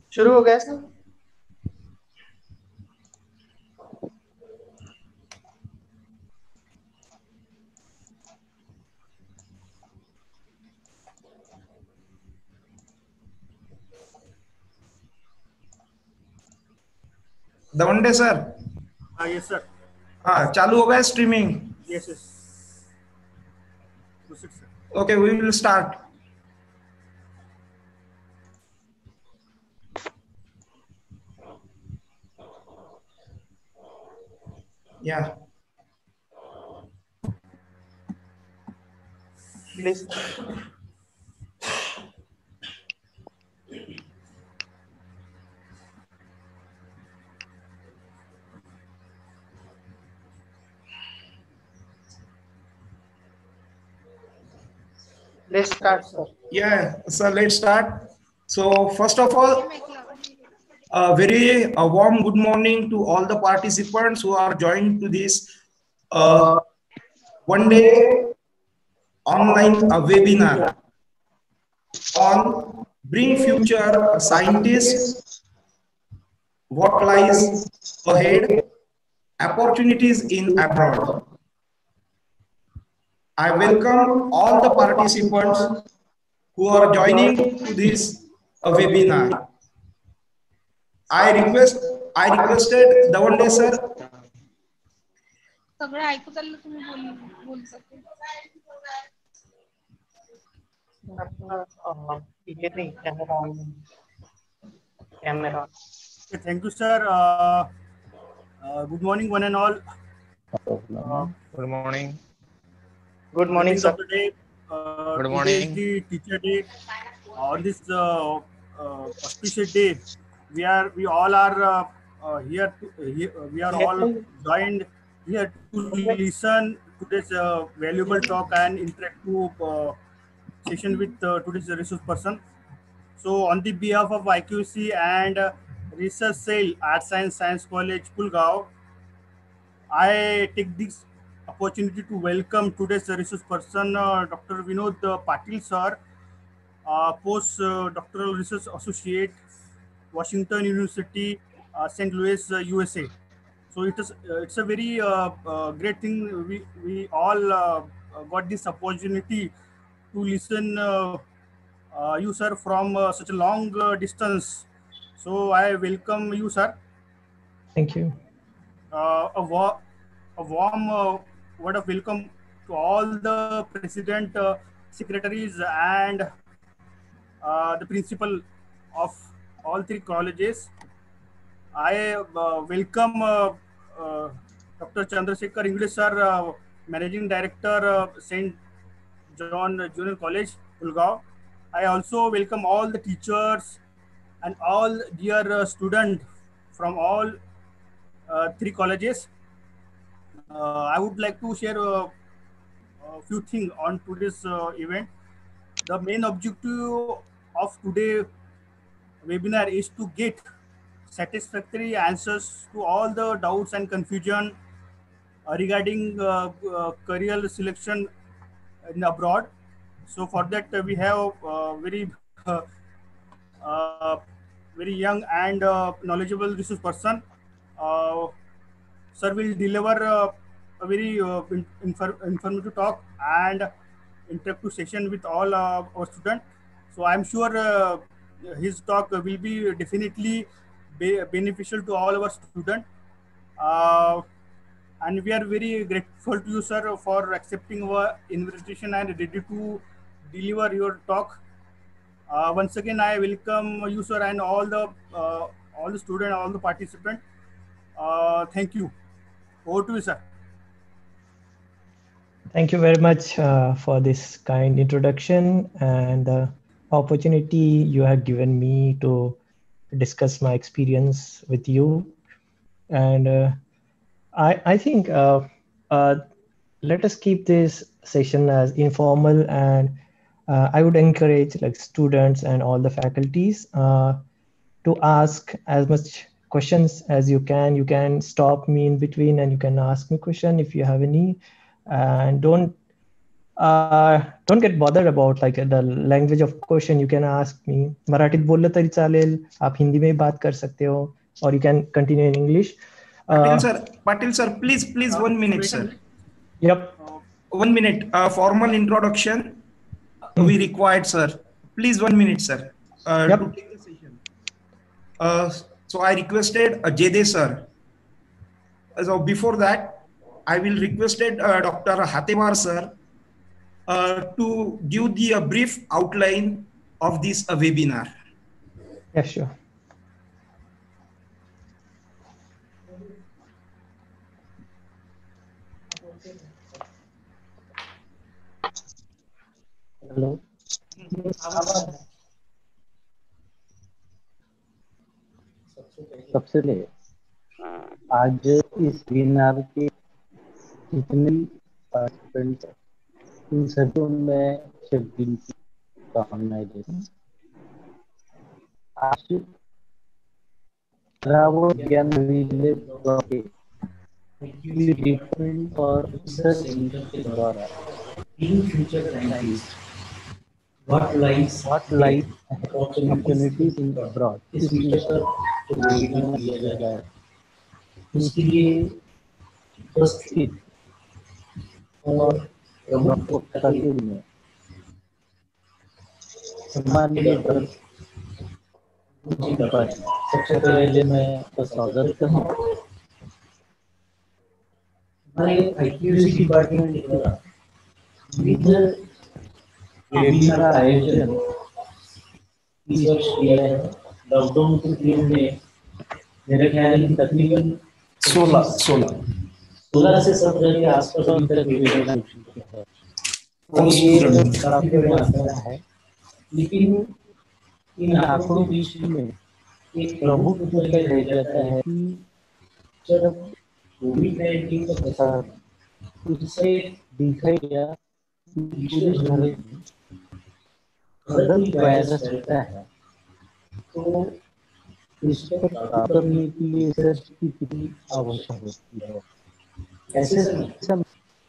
शुरू हो गया sir. Dawande sir. Yes sir. हाँ, चालू हो गया streaming. Yes yes. Proceed, sir. Okay, we will start. Yeah. Please let's start, sir. Yeah, so let's start. So first of all, a very warm good morning to all the participants who are joined to this uh, one day online webinar on Bring Future Scientists, What Lies Ahead, Opportunities in Abroad. I welcome all the participants who are joining to this webinar. I requested Davande sir. सगळं ऐकू चाललं तुम्ही बोलता ते ये नहीं camera on camera Thank you, sir. Good morning, one and all. Good morning. Good morning Greetings of sir. the day. Good Today morning. is the Teacher Day. On this auspicious day, we all are here. We are all joined here to listen to this valuable talk and interactive session with today's resource person. So, on the behalf of IQC and Research Cell at Science College, Pulgaon, I take this opportunity to welcome today's resource person, Dr. Vinod Patil sir, post-doctoral research associate, Washington University, St. Louis, USA. So it's a very great thing. We all got this opportunity to listen you sir from such a long distance. So I welcome you sir. Thank you. A warm word of welcome to all the president, secretaries, and the principal of all three colleges. I welcome Dr. Chandrasekhar English sir, Managing Director, St. John Junior College, Pulgaon. I also welcome all the teachers and all dear students from all three colleges. I would like to share a few things on today's event. The main objective of today's webinar is to get satisfactory answers to all the doubts and confusion regarding career selection in abroad. So for that we have uh, very young and knowledgeable resource person. Uh, Sir will deliver a very informative talk and interactive session with all our students. So I'm sure his talk will be definitely beneficial to all our students. Uh, and we are very grateful to you, sir, for accepting our invitation and ready to deliver your talk. Once again, I welcome you, sir, and all the students, all the participants. Thank you. Over to you, sir. Thank you very much for this kind introduction and the opportunity you have given me to discuss my experience with you. And I think let us keep this session as informal, and I would encourage like students and all the faculties to ask as much questions as you can. You can stop me in between and you can ask me question if you have any, and don't Don't get bothered about like the language of question. You can ask me मराठीत बोललं तरी चालेल, आप हिंदी में बात कर सकते हो, or you can continue in English. Patil sir, please 1 minute, sir. Yep. 1 minute. Formal introduction we required, sir. Please 1 minute, sir. Yep. To take the session. So I requested Jede sir. So before that, I will requested Dr. Hatewar sir to give the brief outline of this webinar. Yeah, sure. Hello, सबसे पहले आज इस webinar के जितने participant in सभी में शब्दों की कामना देती आज रावो ज्ञान विले के डिफरेंट और रिसर्च सेंटर के द्वारा इन future scientist what lies opportunities in abroad इस विषय पर वेबिनार दिया जा रहा है। इसके लिए उपस्थित और प्रमुख वक्ता के लिए सम्मानीय सबसे पहले मैं आपका स्वागत करता हूँ। हमारे IQAC डिपार्टमेंट द्वारा विभिन्न वेबिनार आयोजन इस वर्ष किया है। लॉकडाउन के पीरियड में मेरे ख्याल में तकरीबन 16 से 17 के आसपास तक वेबिनार है और ये काफी बड़ा आंकड़ा है। लेकिन इन आंकड़ों के बीच में एक प्रमुख मुद्दा रह जाता है कि जब कोविड-19 का प्रसार उससे दिखाई दिया पूरी तरह अगर वायरस रहता है तो इस पर काम करने के लिए रिसर्च की कितनी आवश्यक होती है। ऐसे समय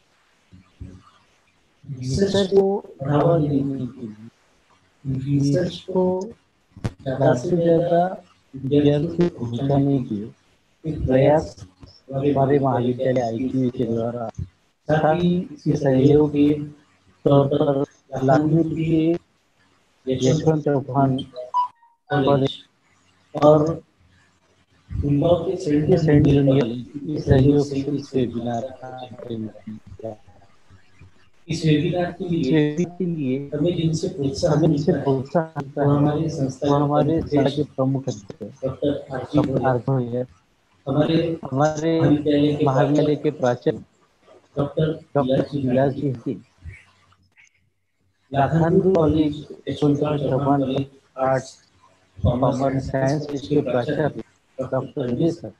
रिसर्च को बढ़ावा देने के लिए रिसर्च को ज़्यादा से ज़्यादा विद्यार्थी पहुँचाने के एक प्रयास हमारे महाविद्यालय IQAC के द्वारा साथ ही इसी सहयोग के तौर पर लाखनऊ के यशवंत चौहान कॉलेज और इंदौर के सेंट यूनियन इस सहयोग से इस वेबिनार का आयोजन किया। इस वेबिनार के लिए हमें जिनसे प्रोत्साहन मिलता है वो हमारे संस्था के प्रमुख डॉक्टर आर्घव है, हमारे महाविद्यालय के प्राचार्य डॉक्टर इलाज ji, Lucknow college Yashwant Chauhan arts commerce science के प्राचार्य doctor Vijay sir,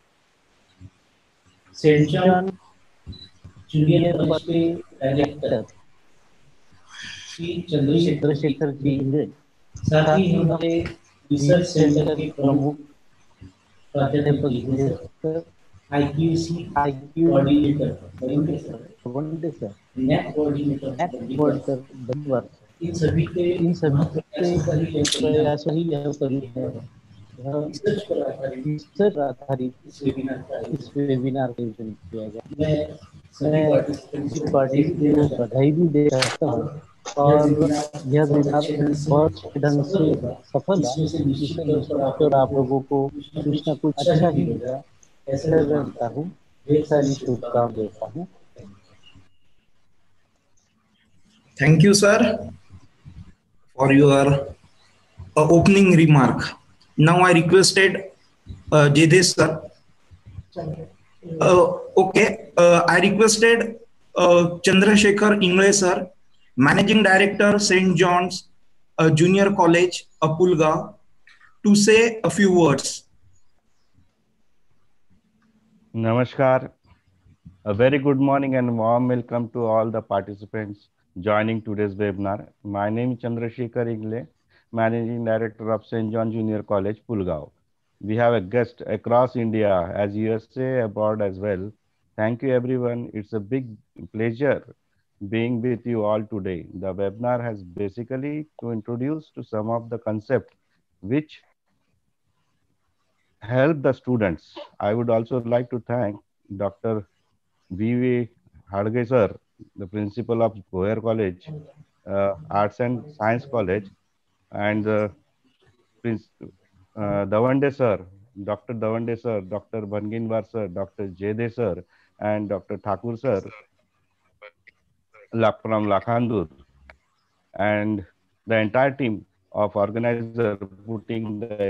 saint John junior college के डायरेक्टर श्री चंद्रशेखर जी, साथ ही हमारे रिसर्च सेंटर के प्रमुख प्राध्यापक IQAC coordinator Vande sir, net coordinator Bandwar, इन सभी के प्रयास ही यह करी है रिसर्च आधारित इस वेबिनार का आयोजन किया गया। मैं सभी पार्टी को बधाई भी दे सकता हूँ और यह वेबिनार बहुत ढंग से सफल है। इसमें निश्चित और आप लोगों को कुछ न कुछ अच्छा ही मिलेगा ऐसा लगता हूँ। ढेर सारी शुभकामनाएं देता हूँ। Thank you, sir, for your opening remark. Now I requested Jede sir. Okay, I requested Chandrasekhar Ingle sir, Managing Director, St. John's Junior College, Apulgaon, to say a few words. Namaskar. A very good morning and warm welcome to all the participants joining today's webinar. My name is Chandrasekhar Ingle, Managing Director of St. John Junior College, Pulgaon. We have a guest across India, as USA, abroad as well. Thank you, everyone. It's a big pleasure being with you all today. The webinar has basically to introduce to some of the concepts which help the students. I would also like to thank Dr. V.V. Hadge sir, the principal of Goyer College, Arts and Science College, and Prince Davande sir, Dr. Davande sir, Dr. Banginwar sir, Dr. Jede sir, and Dr. Thakur sir from Lakhandur, and the entire team of organizer putting the efforts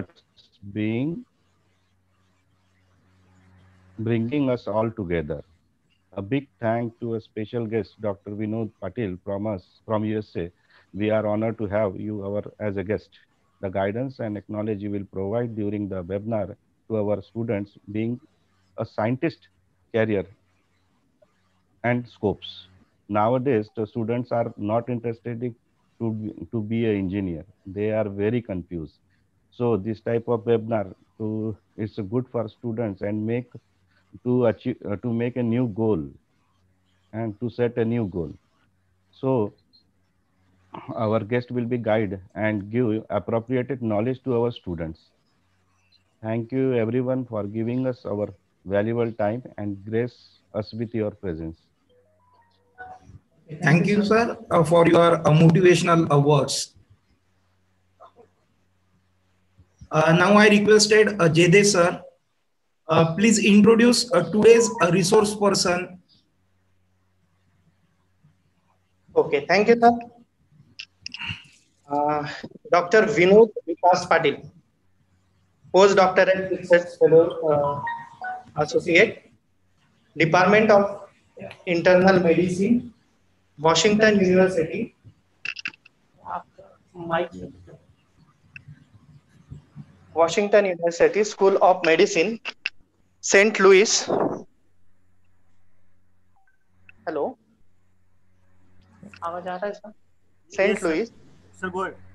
bringing us all together. A big thank to a special guest, Dr. Vinod Patil from USA. We are honored to have you as a guest. The guidance and knowledge you will provide during the webinar to our students being a scientist career and scopes. Nowadays, the students are not interested to be an engineer. They are very confused. So this type of webinar is good for students and to make a new goal and to set a new goal. So our guest will be guide and give appropriate knowledge to our students. Thank you everyone for giving us our valuable time and grace us with your presence. Thank you, sir, for your motivational words. Now I requested Jede sir, please introduce today's resource person. Okay, thank you, sir. Dr. Vinod Vikas Patil, postdoctoral research fellow, associate, Department of Internal Medicine, Washington University. Washington University School of Medicine, St. Louis. Hello. आवाज आ रहा है sir? St. Yes, sir. Louis. Sir, go ahead.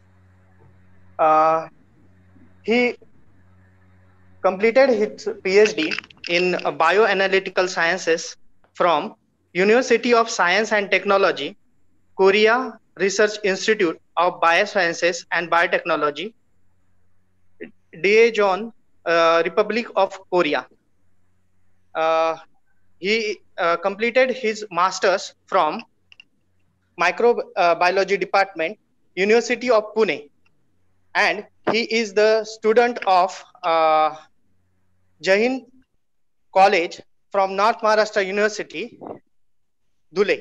He completed his PhD in bioanalytical sciences from University of Science and Technology, Korea Research Institute of Biosciences and Biotechnology, Daejeon, Republic of Korea. He completed his master's from Microbiology Department, University of Pune, and he is the student of Jain College from North Maharashtra University, Dhule.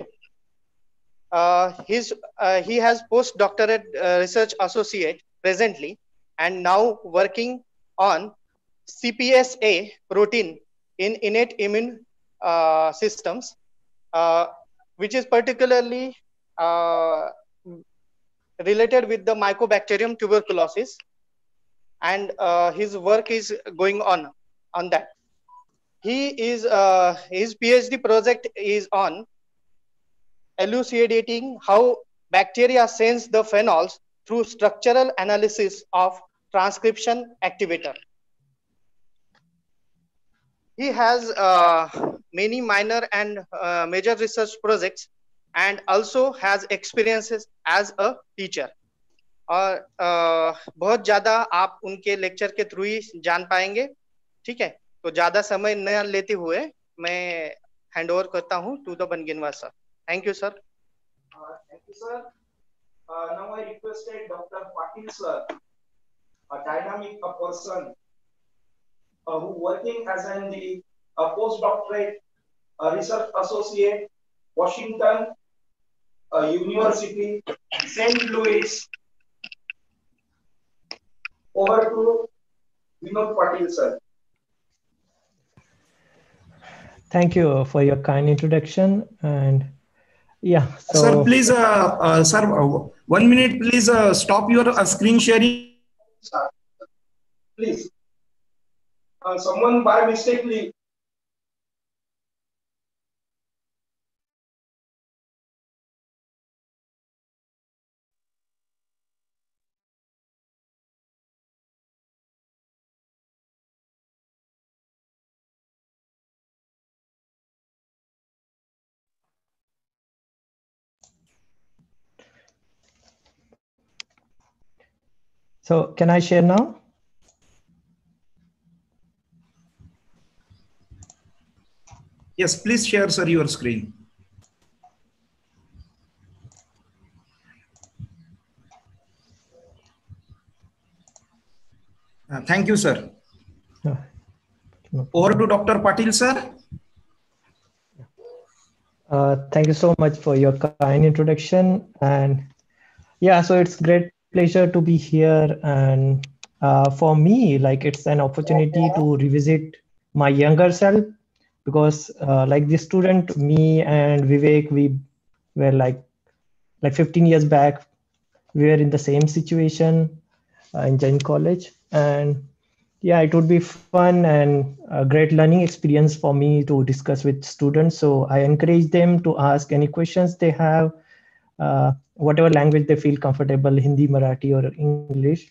He has postdoctorate research associate presently and now working on CPSA protein in innate immune systems, which is particularly related with the Mycobacterium tuberculosis, and his work is going on that. His PhD project is on elucidating how bacteria sense the phenols through structural analysis of transcription activator. He has many minor and major research projects and also has experiences as a teacher. और बहुत ज्यादा आप उनके lecture के through ही जान पाएंगे, ठीक है? तो ज्यादा समय न लेते हुए मैं हैंड ओवर करता हूं to the Banginwar sir. Thank you sir. Thank you, sir. Now I requested Dr. Patil sir, a dynamic person who working as a postdoctorate research associate, Washington University, St. Louis. Over to Vinod Patil sir. Thank you for your kind introduction. And yeah, so Sir, please, sir, 1 minute, please stop your screen sharing. Please. Someone by mistakenly So can I share now? Yes, please share, sir, your screen. Thank you, sir. Over to Dr. Patil, sir. Thank you so much for your kind introduction. And yeah, so it's great pleasure to be here. And for me, like it's an opportunity to revisit my younger self, because like the student, me and Vivek, we were like 15 years back, we were in the same situation in Jain College. And yeah, it would be fun and a great learning experience for me to discuss with students. So I encourage them to ask any questions they have, whatever language they feel comfortable, Hindi, Marathi, or English.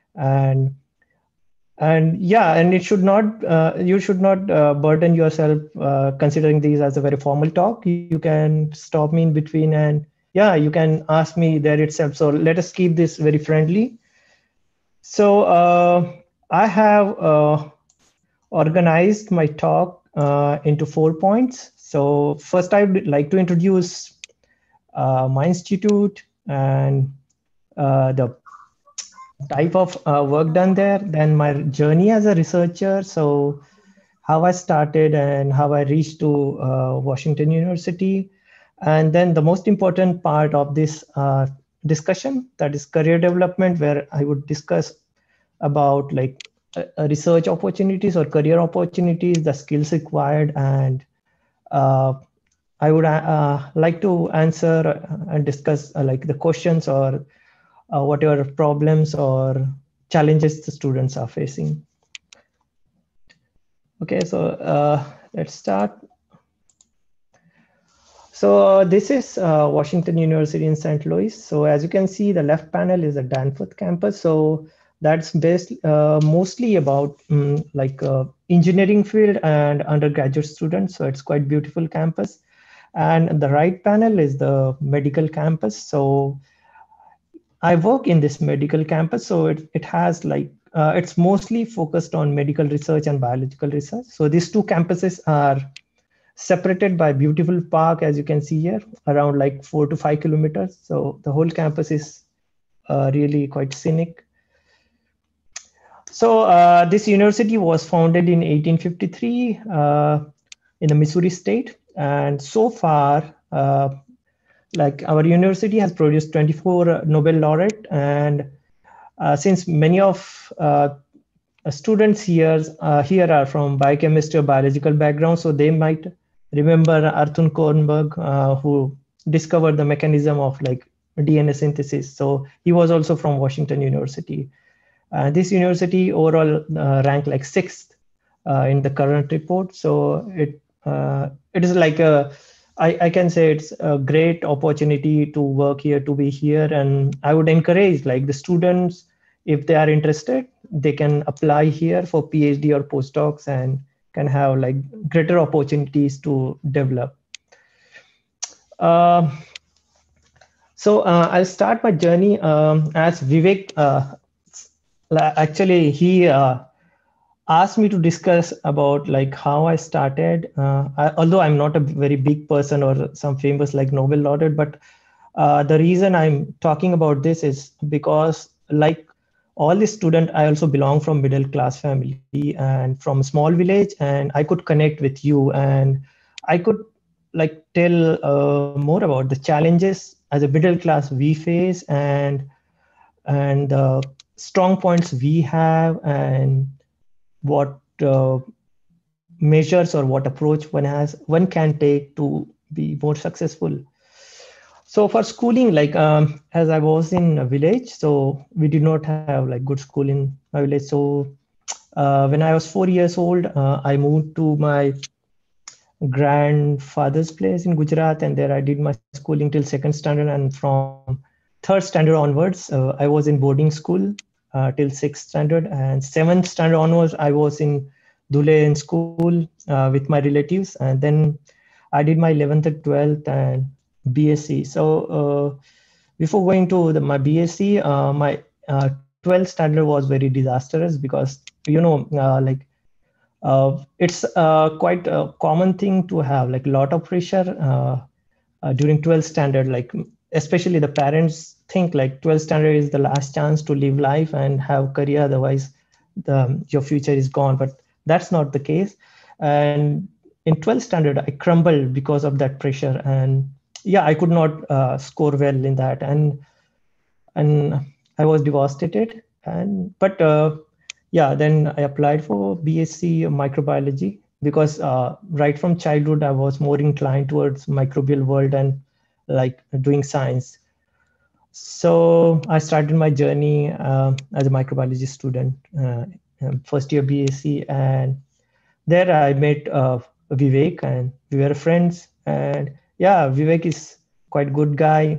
And yeah, and it should not, you should not burden yourself considering these as a very formal talk. You can stop me in between, and yeah, you can ask me there itself. So let us keep this very friendly. So I have organized my talk into 4 points. So first, I would like to introduce my institute and the type of work done there, then my journey as a researcher, so how I started and how I reached to Washington University, and then the most important part of this discussion, that is career development, where I would discuss about like research opportunities or career opportunities, the skills required, and I would like to answer and discuss like the questions or whatever problems or challenges the students are facing. Okay, so let's start. So this is Washington University in St. Louis. So as you can see, the left panel is the Danforth campus. So that's based mostly about engineering field and undergraduate students. So it's quite beautiful campus. And the right panel is the medical campus. So I work in this medical campus, so it has like, it's mostly focused on medical research and biological research. So these two campuses are separated by beautiful park, as you can see here, around like 4 to 5 kilometers. So the whole campus is really quite scenic. So this university was founded in 1853 in the Missouri state. And so far, like our university has produced 24 Nobel laureate, and since many of students here are from biochemistry or biological background, so they might remember Arthur Kornberg, who discovered the mechanism of like DNA synthesis. So he was also from Washington University. This university overall ranked like 6th in the current report. So it is like I can say it's a great opportunity to work here, to be here. And I would encourage like the students, if they are interested, they can apply here for PhD or postdocs and can have like greater opportunities to develop. So I'll start my journey as Vivek. Actually, he asked me to discuss about like how I started. Although I'm not a very big person or some famous like Nobel laureate, but the reason I'm talking about this is because like all the student, I also belong from middle class family and from a small village, and I could connect with you and I could like tell more about the challenges as a middle class we face and the strong points we have and what measures or what approach one can take to be more successful. So for schooling, like as I was in a village, so we did not have like good school in my village. So when I was 4 years old, I moved to my grandfather's place in Gujarat, and there I did my schooling till 2nd standard, and from 3rd standard onwards, I was in boarding school till 6th standard, and 7th standard onwards, I was in Dhule in school with my relatives, and then I did my 11th and 12th and BSc. So before going to my BSc, my 12th standard was very disastrous because, it's quite a common thing to have like a lot of pressure during 12th standard, like especially the parents think like 12th standard is the last chance to live life and have career, otherwise your future is gone. But that's not the case. And in 12th standard, I crumbled because of that pressure. And yeah, I could not score well in that. And I was devastated. But then I applied for BSc microbiology because right from childhood, I was more inclined towards microbial world and like doing science. So I started my journey as a microbiology student, first year BSc, and there I met Vivek, and we were friends. And yeah, Vivek is quite good guy.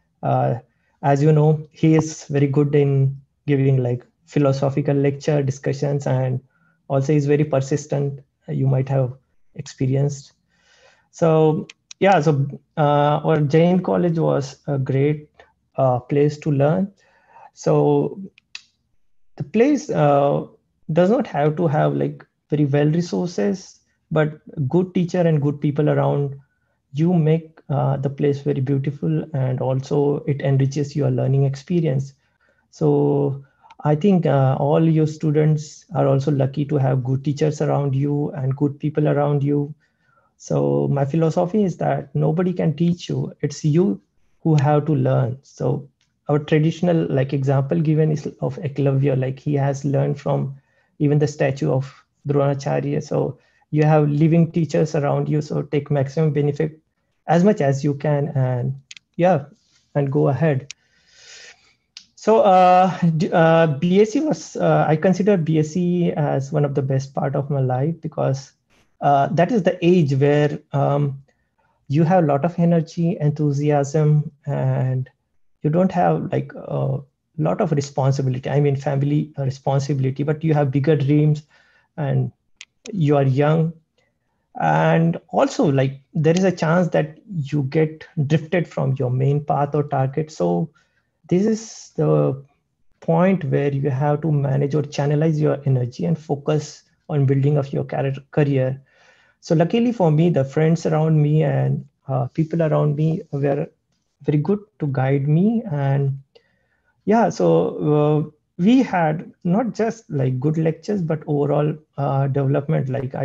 As you know, he is very good in giving like philosophical lecture discussions, and also he's very persistent. You might have experienced. So yeah, so our Jain College was a great place to learn. So the place does not have to have like very well resources, but good teacher and good people around you make the place very beautiful, and also it enriches your learning experience. So I think all your students are also lucky to have good teachers around you and good people around you. So my philosophy is that nobody can teach you, it's you who have to learn. So our traditional like example given is of Eklavya, like he has learned from even the statue of Dronacharya. So you have living teachers around you, so take maximum benefit as much as you can, and yeah, and go ahead. So BSc was, I consider BSc as one of the best part of my life, because that is the age where you have a lot of energy, enthusiasm, and you don't have like a lot of responsibility. I mean, family responsibility, but you have bigger dreams and you are young. And also like there is a chance that you get drifted from your main path or target. So this is the point where you have to manage or channelize your energy and focus on building of your career. So luckily for me, the friends around me and people around me were very good to guide me. And yeah, so we had not just like good lectures, but overall development. Like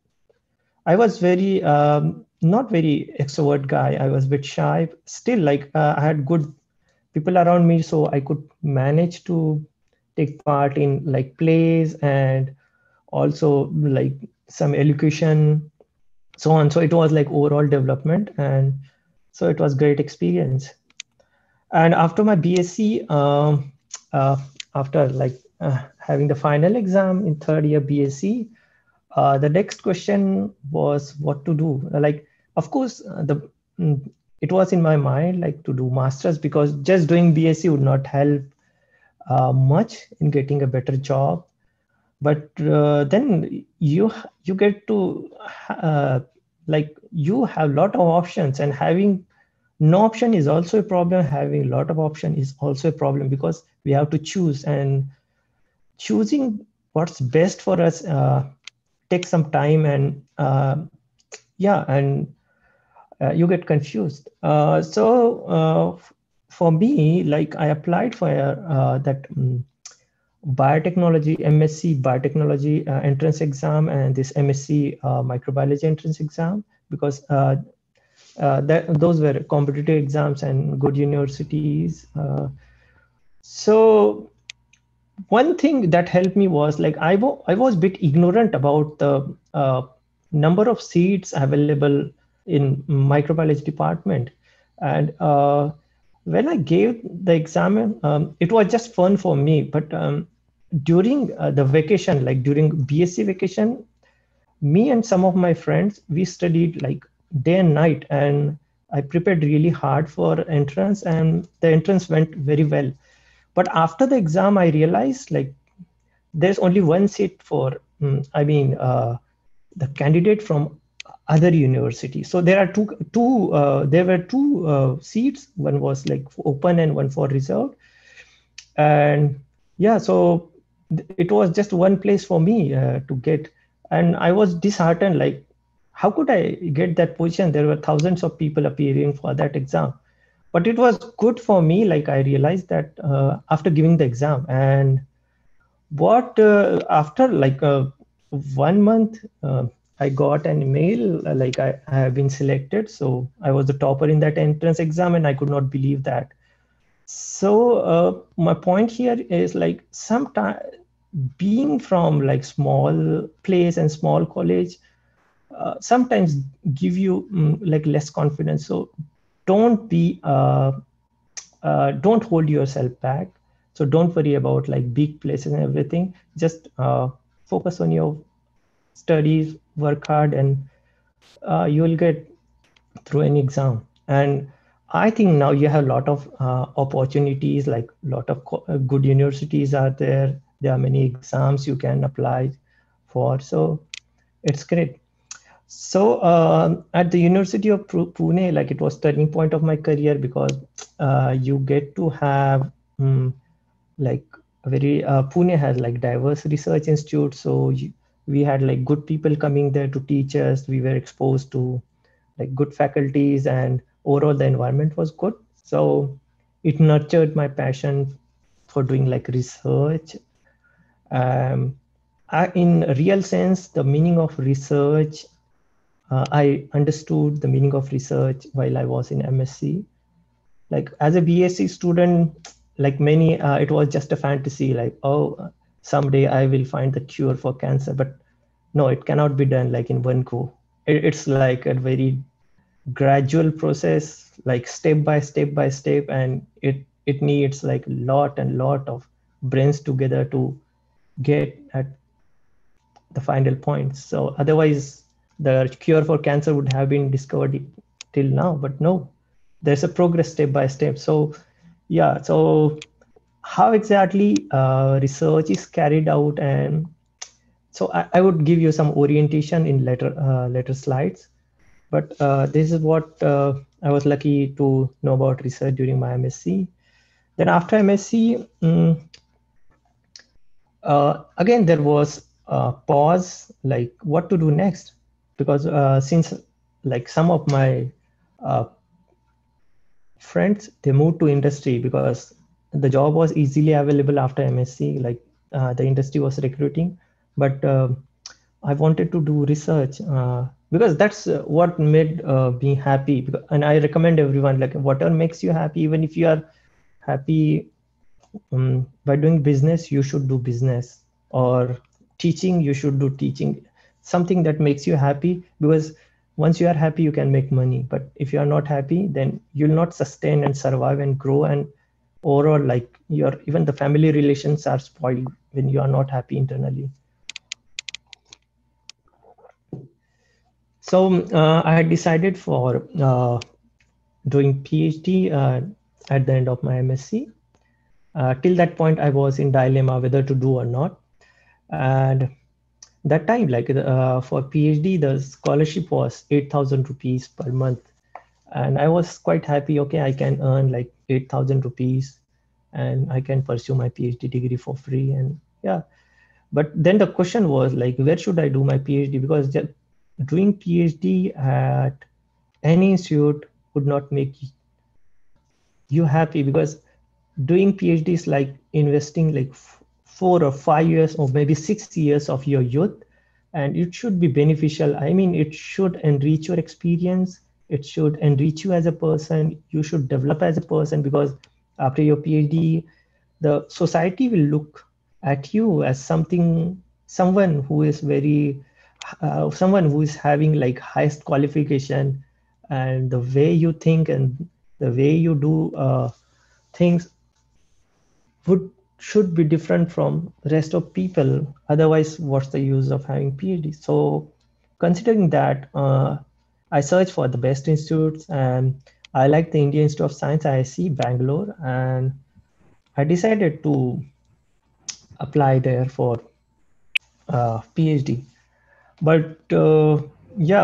I was very, not very extrovert guy. I was a bit shy. Still, like I had good people around me, so I could manage to take part in like plays and also like some elocution, so on. So it was like overall development, and so it was great experience. And after my BSc, after like having the final exam in third year BSc, the next question was what to do. Like, of course, it was in my mind like to do masters, because just doing BSc would not help much in getting a better job. But then you get to like you have a lot of options, and having no option is also a problem. Having a lot of option is also a problem, because we have to choose, and choosing what's best for us takes some time. And yeah, and you get confused. So for me, like I applied for that biotechnology, MSc biotechnology entrance exam, and this MSc microbiology entrance exam, because those were competitive exams and good universities. So one thing that helped me was like I was a bit ignorant about the number of seats available in microbiology department. And when I gave the exam, it was just fun for me. But during the vacation, like during BSc vacation, me and some of my friends, we studied like day and night, and I prepared really hard for entrance, and the entrance went very well. But after the exam, I realized like there's only one seat for, the candidate from other university. So there are there were two seats. One was like open and one for reserved. And yeah, so it was just one place for me to get, and I was disheartened, like how could I get that position? There were thousands of people appearing for that exam, but it was good for me. Like I realized that after giving the exam, and what after like 1 month, I got an email like I have been selected. So I was the topper in that entrance exam, and I could not believe that. So my point here is like sometimes being from like small place and small college sometimes give you like less confidence. So don't be don't hold yourself back. So don't worry about like big places and everything. Just focus on your studies, work hard, and you will get through any exam. And I think now you have a lot of opportunities, like a lot of good universities are there. There are many exams you can apply for. So it's great. So at the University of Pune, like it was turning point of my career because you get to have like a very Pune has like diverse research institute. So we had like good people coming there to teach us. We were exposed to like good faculties, and overall the environment was good. So it nurtured my passion for doing like research. In real sense, the meaning of research, I understood the meaning of research while I was in MSc. Like as a BSc student, like many, it was just a fantasy, like, oh, someday I will find the cure for cancer. But no, it cannot be done like in one go. It's like a very gradual process, like step by step by step, and it needs like lot and lot of brains together to get at the final point. So otherwise the cure for cancer would have been discovered till now, but no, there's a progress step by step. So yeah, so how exactly research is carried out, and so I would give you some orientation in later slides. But this is what I was lucky to know about research during my MSc. Then after MSc, again, there was a pause, like what to do next, because since like some of my uh, friends, they moved to industry because the job was easily available after MSc, like the industry was recruiting. But I wanted to do research because that's what made me happy. And I recommend everyone, like whatever makes you happy, even if you are happy by doing business, you should do business, or teaching, you should do teaching, something that makes you happy, because once you are happy, you can make money. But if you are not happy, then you'll not sustain and survive and grow. And overall, like your even the family relations are spoiled when you are not happy internally. So I had decided for doing PhD at the end of my MSc. Till that point, I was in dilemma whether to do or not. And that time, like for PhD, the scholarship was 8,000 rupees per month. And I was quite happy. Okay, I can earn like 8,000 rupees and I can pursue my PhD degree for free. And yeah, but then the question was like, where should I do my PhD? Because doing PhD at any institute would not make you happy, because doing PhD is like investing like 4 or 5 years or maybe 6 years of your youth, and it should be beneficial. I mean, it should enrich your experience. It should enrich you as a person. You should develop as a person, because after your PhD, the society will look at you as someone who is someone who is having like highest qualification, and the way you think and the way you do things should be different from rest of people. Otherwise, what's the use of having PhD? So considering that, I searched for the best institutes, and I like the Indian Institute of Science, IISc, Bangalore, and I decided to apply there for PhD. But yeah,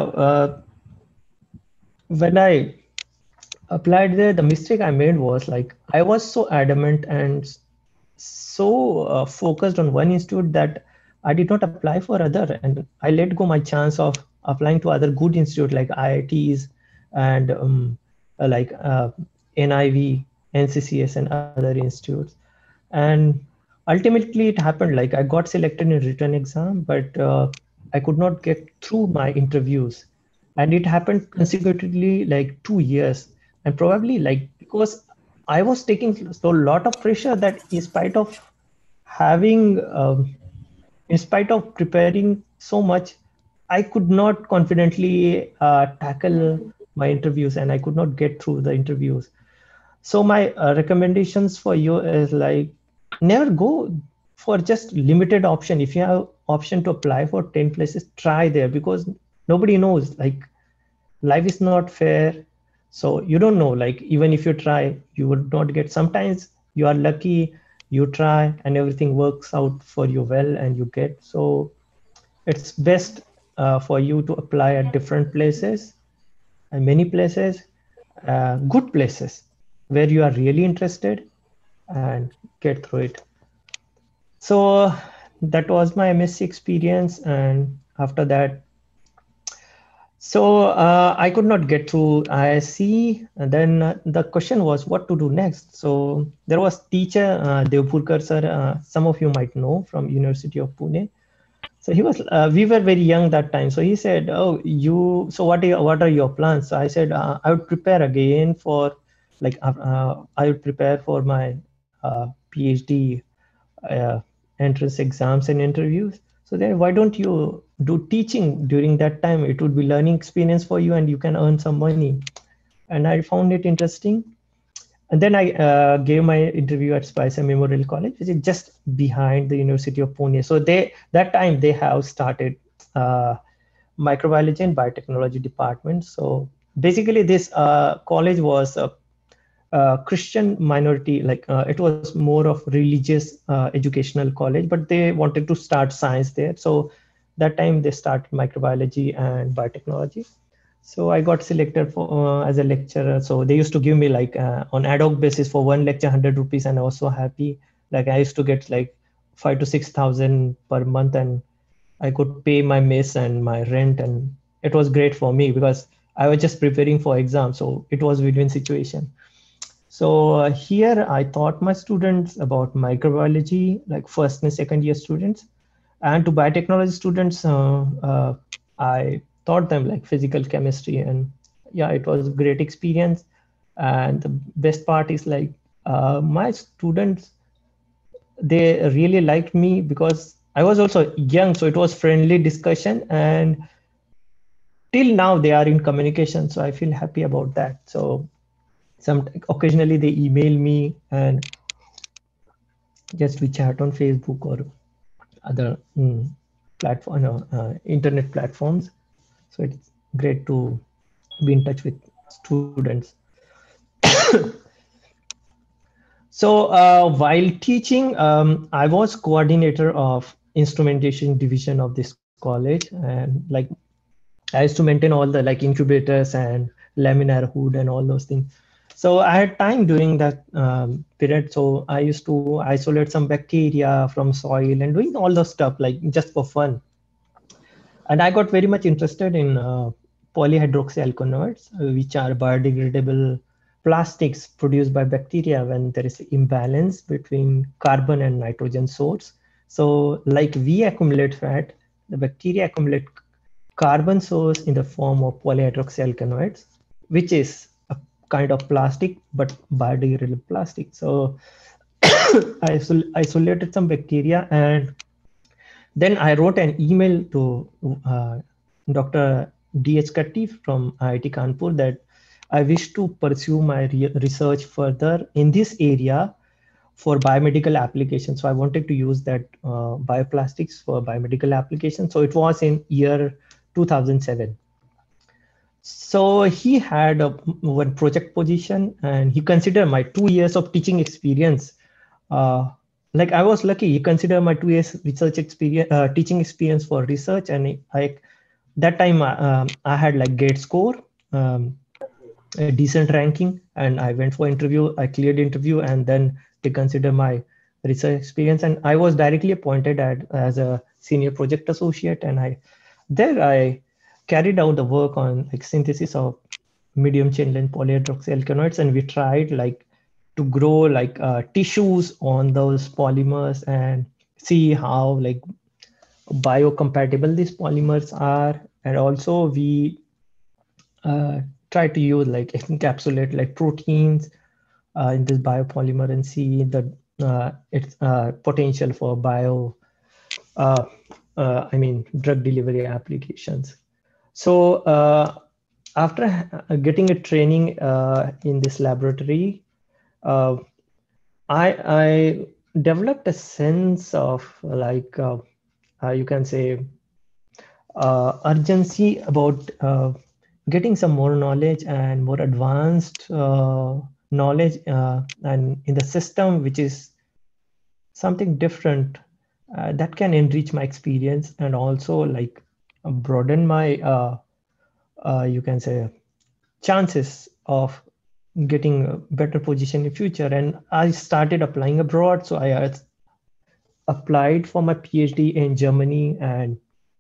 when I applied there, the mistake I made was like I was so adamant and so focused on one institute that I did not apply for other, and I let go my chance of applying to other good institute like IITs and like NIV, NCCS, and other institutes. And ultimately, it happened like I got selected in written exam, but I could not get through my interviews, and it happened consecutively like 2 years, and probably like because I was taking so a lot of pressure that having in spite of preparing so much, I could not confidently tackle my interviews, and I could not get through the interviews. So my recommendations for you is like never go for just limited option. If you have option to apply for 10 places, try there, because nobody knows, like life is not fair. So you don't know, like even if you try, you would not get. Sometimes you are lucky, you try and everything works out for you well and you get. So it's best for you to apply at different places and many places, good places where you are really interested, and get through it. So that was my MSc experience. And after that, so I could not get through ISC. And then the question was what to do next. So there was teacher Devpurkar sir, some of you might know, from University of Pune. So he was, we were very young that time. So he said, "Oh, so what are your plans?" So I said, "I would prepare again for, like, I would prepare for my PhD entrance exams and interviews. So then why don't you do teaching during that time? It would be learning experience for you and you can earn some money." And I found it interesting. And then I gave my interview at Spicer Memorial College, which is just behind the University of Pune. So that time they have started microbiology and biotechnology department. So basically this college was a Christian minority, like it was more of religious educational college, but they wanted to start science there. So that time they started microbiology and biotechnology. So I got selected for as a lecturer. So they used to give me like on ad hoc basis for one lecture 100 rupees, and I was so happy. Like I used to get like 5 to 6,000 per month, and I could pay my mess and my rent, and it was great for me because I was just preparing for exams. So it was win-win situation. So here I taught my students about microbiology, like first and second year students, and to biotechnology students, I taught them like physical chemistry, and yeah, it was a great experience. And the best part is like my students, they really liked me because I was also young, so it was friendly discussion, and till now they are in communication. So I feel happy about that. So occasionally they email me and just we chat on Facebook or other platform, internet platforms. So it's great to be in touch with students. So while teaching, I was coordinator of instrumentation division of this college, and like I used to maintain all the like incubators and laminar hood and all those things. So I had time during that period. So I used to isolate some bacteria from soil and doing all those stuff like just for fun. And I got very much interested in polyhydroxyalkanoates, which are biodegradable plastics produced by bacteria when there is imbalance between carbon and nitrogen source. So like we accumulate fat, the bacteria accumulate carbon source in the form of polyhydroxyalkanoates, which is a kind of plastic, but biodegradable plastic. So I isolated some bacteria, and then I wrote an email to Dr. D.H. Katti from IIT Kanpur that I wish to pursue my research further in this area for biomedical applications. So I wanted to use that bioplastics for biomedical applications. So it was in year 2007. So he had one project position, and he considered my 2 years of teaching experience. Like I was lucky, he considered my 2 years research experience, teaching experience for research. And that time I had like great score, a decent ranking, and I went for interview. I cleared interview, and then they consider my research experience, and I was directly appointed as a senior project associate, and I carried out the work on like synthesis of medium chain length polyhydroxyalkanoids, and we tried like to grow like tissues on those polymers and see how like biocompatible these polymers are. And also we try to use like encapsulate like proteins in this biopolymer and see the its potential for drug delivery applications. So after getting a training in this laboratory, I developed a sense of like you can say urgency about getting some more knowledge and more advanced knowledge and in the system, which is something different that can enrich my experience and also like broaden my you can say chances of getting a better position in future. And I started applying abroad, so I applied for my PhD in Germany and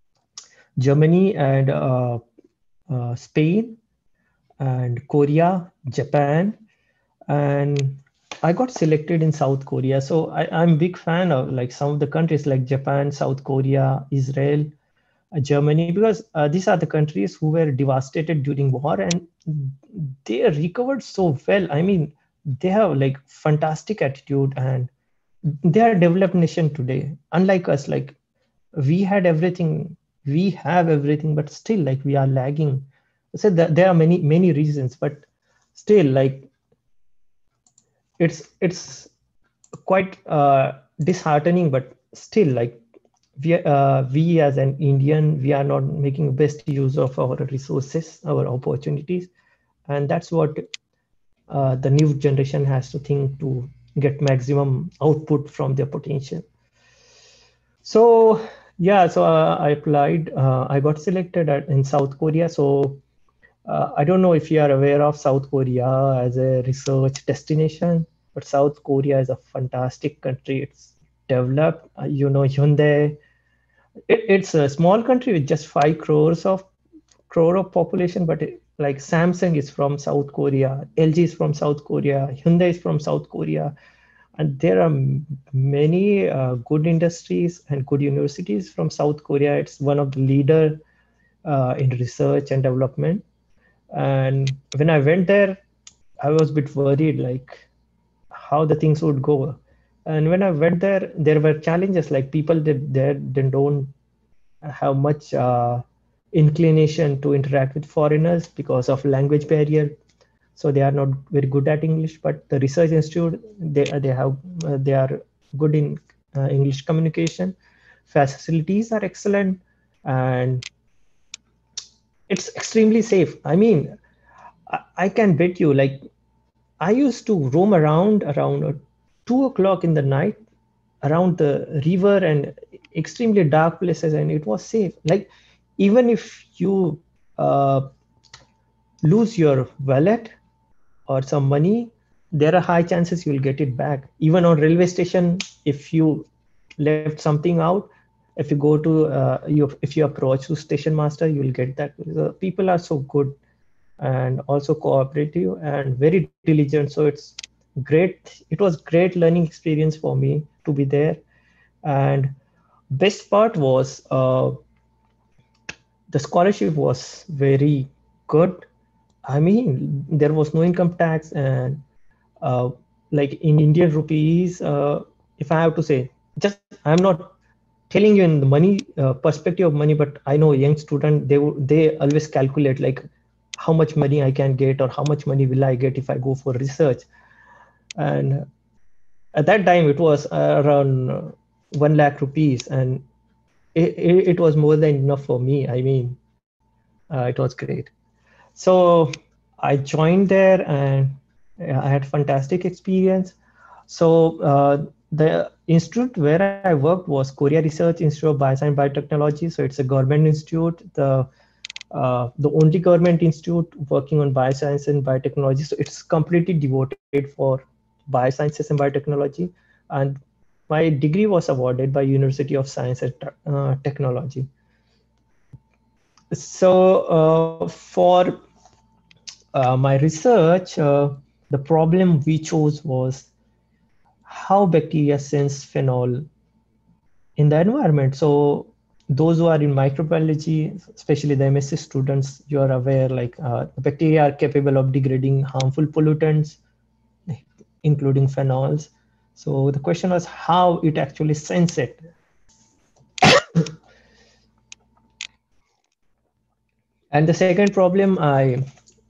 Spain and Korea, Japan, and I got selected in South Korea. So I'm a big fan of like some of the countries like Japan, South Korea, Israel, Germany, because these are the countries who were devastated during war and they recovered so well. I mean, they have like fantastic attitude and they are a developed nation today. Unlike us, like we had everything, we have everything, but still like we are lagging. So there are many reasons, but still like it's quite disheartening, but still like we as an Indian, we are not making best use of our resources, our opportunities, and that's what the new generation has to think to get maximum output from their potential. So yeah, so I applied, I got selected in South Korea. So I don't know if you are aware of South Korea as a research destination, but South Korea is a fantastic country. It's developed, Hyundai. It's a small country with just 5 crore of population, but like Samsung is from South Korea, LG is from South Korea, Hyundai is from South Korea, and there are many good industries and good universities from South Korea. It's one of the leader in research and development. And when I went there, I was a bit worried, like how the things would go. And when I went there, there were challenges, like people there don't have much inclination to interact with foreigners because of language barrier. So they are not very good at English. But the research institute, they are good in English communication. Facilities are excellent, and it's extremely safe. I mean, I can bet you, like, I used to roam around 2 o'clock in the night around the river and extremely dark places, and it was safe. Like, even if you lose your wallet or some money, there are high chances you'll get it back. Even on railway station, if you left something out, if you go to if you approach to station master, you will get that. The people are so good and also cooperative and very diligent. So it's great. It was great learning experience for me to be there. And best part was the scholarship was very good. I mean, there was no income tax, and like in Indian rupees, if I have to say, just I'm not telling you in the money perspective of money, but I know young student, they always calculate like how much money I can get or how much money will I get if I go for research. And at that time it was around 1 lakh rupees, and it was more than enough for me. I mean, it was great. So I joined there and I had fantastic experience. So the institute where I worked was Korea Research Institute of Bioscience and Biotechnology. So it's a government institute, the only government institute working on bioscience and biotechnology. So it's completely devoted for biosciences and biotechnology. And my degree was awarded by University of Science and Technology. So for my research, the problem we chose was how bacteria sense phenol in the environment. So those who are in microbiology, especially the MSc students, you are aware like bacteria are capable of degrading harmful pollutants, including phenols. So the question was how it actually sense it. And the second problem I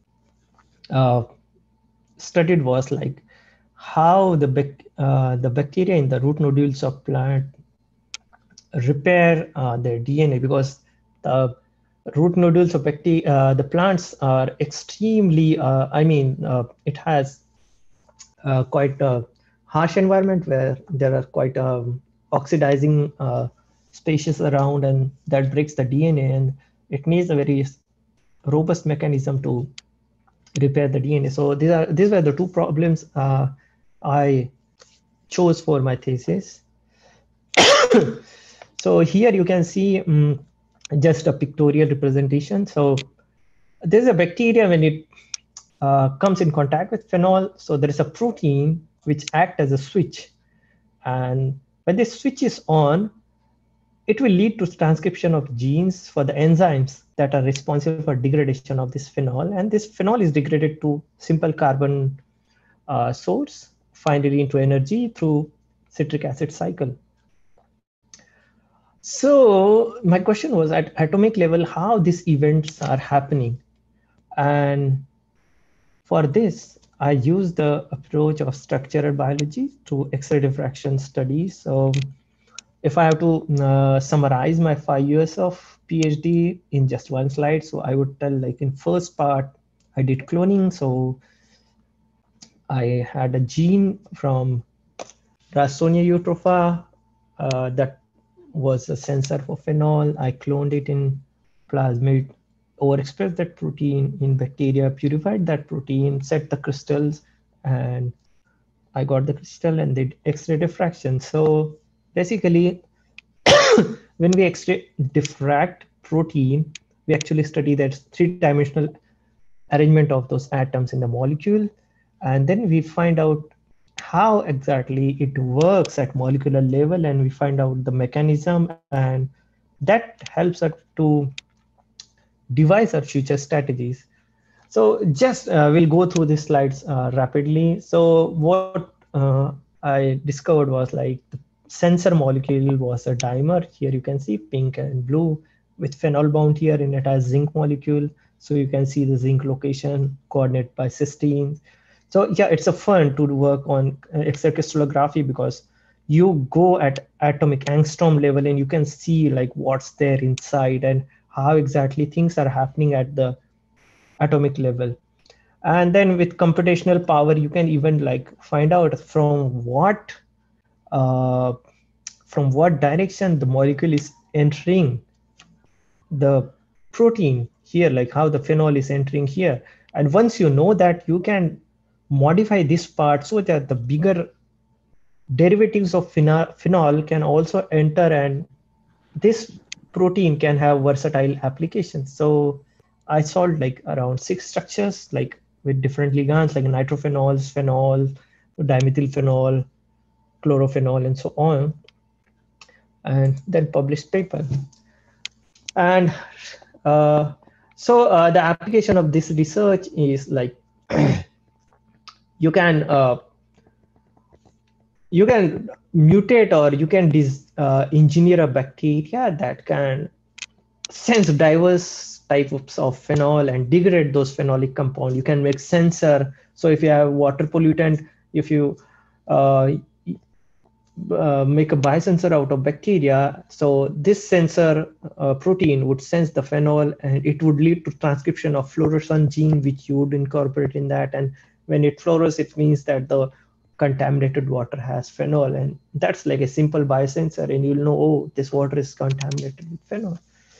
studied was like how the bacteria in the root nodules of plant repair their DNA, because the root nodules of bacteria, the plants are extremely, it has quite a harsh environment where there are quite oxidizing species around, and that breaks the DNA, and it needs a very robust mechanism to repair the DNA. So these were the two problems I chose for my thesis. So here you can see just a pictorial representation. So there's a bacteria when it comes in contact with phenol. So there is a protein which acts as a switch. And when this switch is on, it will lead to transcription of genes for the enzymes that are responsible for degradation of this phenol. And this phenol is degraded to simple carbon source, finally into energy through citric acid cycle. So my question was at atomic level, how these events are happening. And for this, I used the approach of structural biology to X-ray diffraction studies. So if I have to summarize my 5 years of PhD in just one slide, so I would tell like in first part, I did cloning. So I had a gene from Ralstonia eutropha that was a sensor for phenol. I cloned it in plasmid, overexpressed that protein in bacteria, purified that protein, set the crystals, and I got the crystal and did X-ray diffraction. So basically, when we X-ray diffract protein, we actually study that three-dimensional arrangement of those atoms in the molecule. And then we find out how exactly it works at molecular level, and we find out the mechanism, and that helps us to devise our future strategies. So just we'll go through these slides rapidly. So what I discovered was like the sensor molecule was a dimer. Here you can see pink and blue with phenol bound here, and it has zinc molecule. So you can see the zinc location coordinated by cysteine. So yeah, it's a fun to work on X-ray crystallography because you go at atomic angstrom level and you can see like what's there inside and how exactly things are happening at the atomic level. And then with computational power, you can even like find out from what direction the molecule is entering the protein here, like how the phenol is entering here. And once you know that, you can modify this part so that the bigger derivatives of phenol can also enter, and this protein can have versatile applications. So I solved like around 6 structures, like with different ligands, like nitrophenols, phenol, dimethylphenol, chlorophenol, and so on, and then published paper. And so the application of this research is like you can mutate or you can engineer a bacteria that can sense diverse types of phenol and degrade those phenolic compounds. You can make sensor. So if you have water pollutant, if you make a biosensor out of bacteria, so this sensor protein would sense the phenol, and it would lead to transcription of fluorescent gene, which you would incorporate in that. And when it fluoresces, it means that the contaminated water has phenol, and that's like a simple biosensor, and you'll know, oh, this water is contaminated with phenol.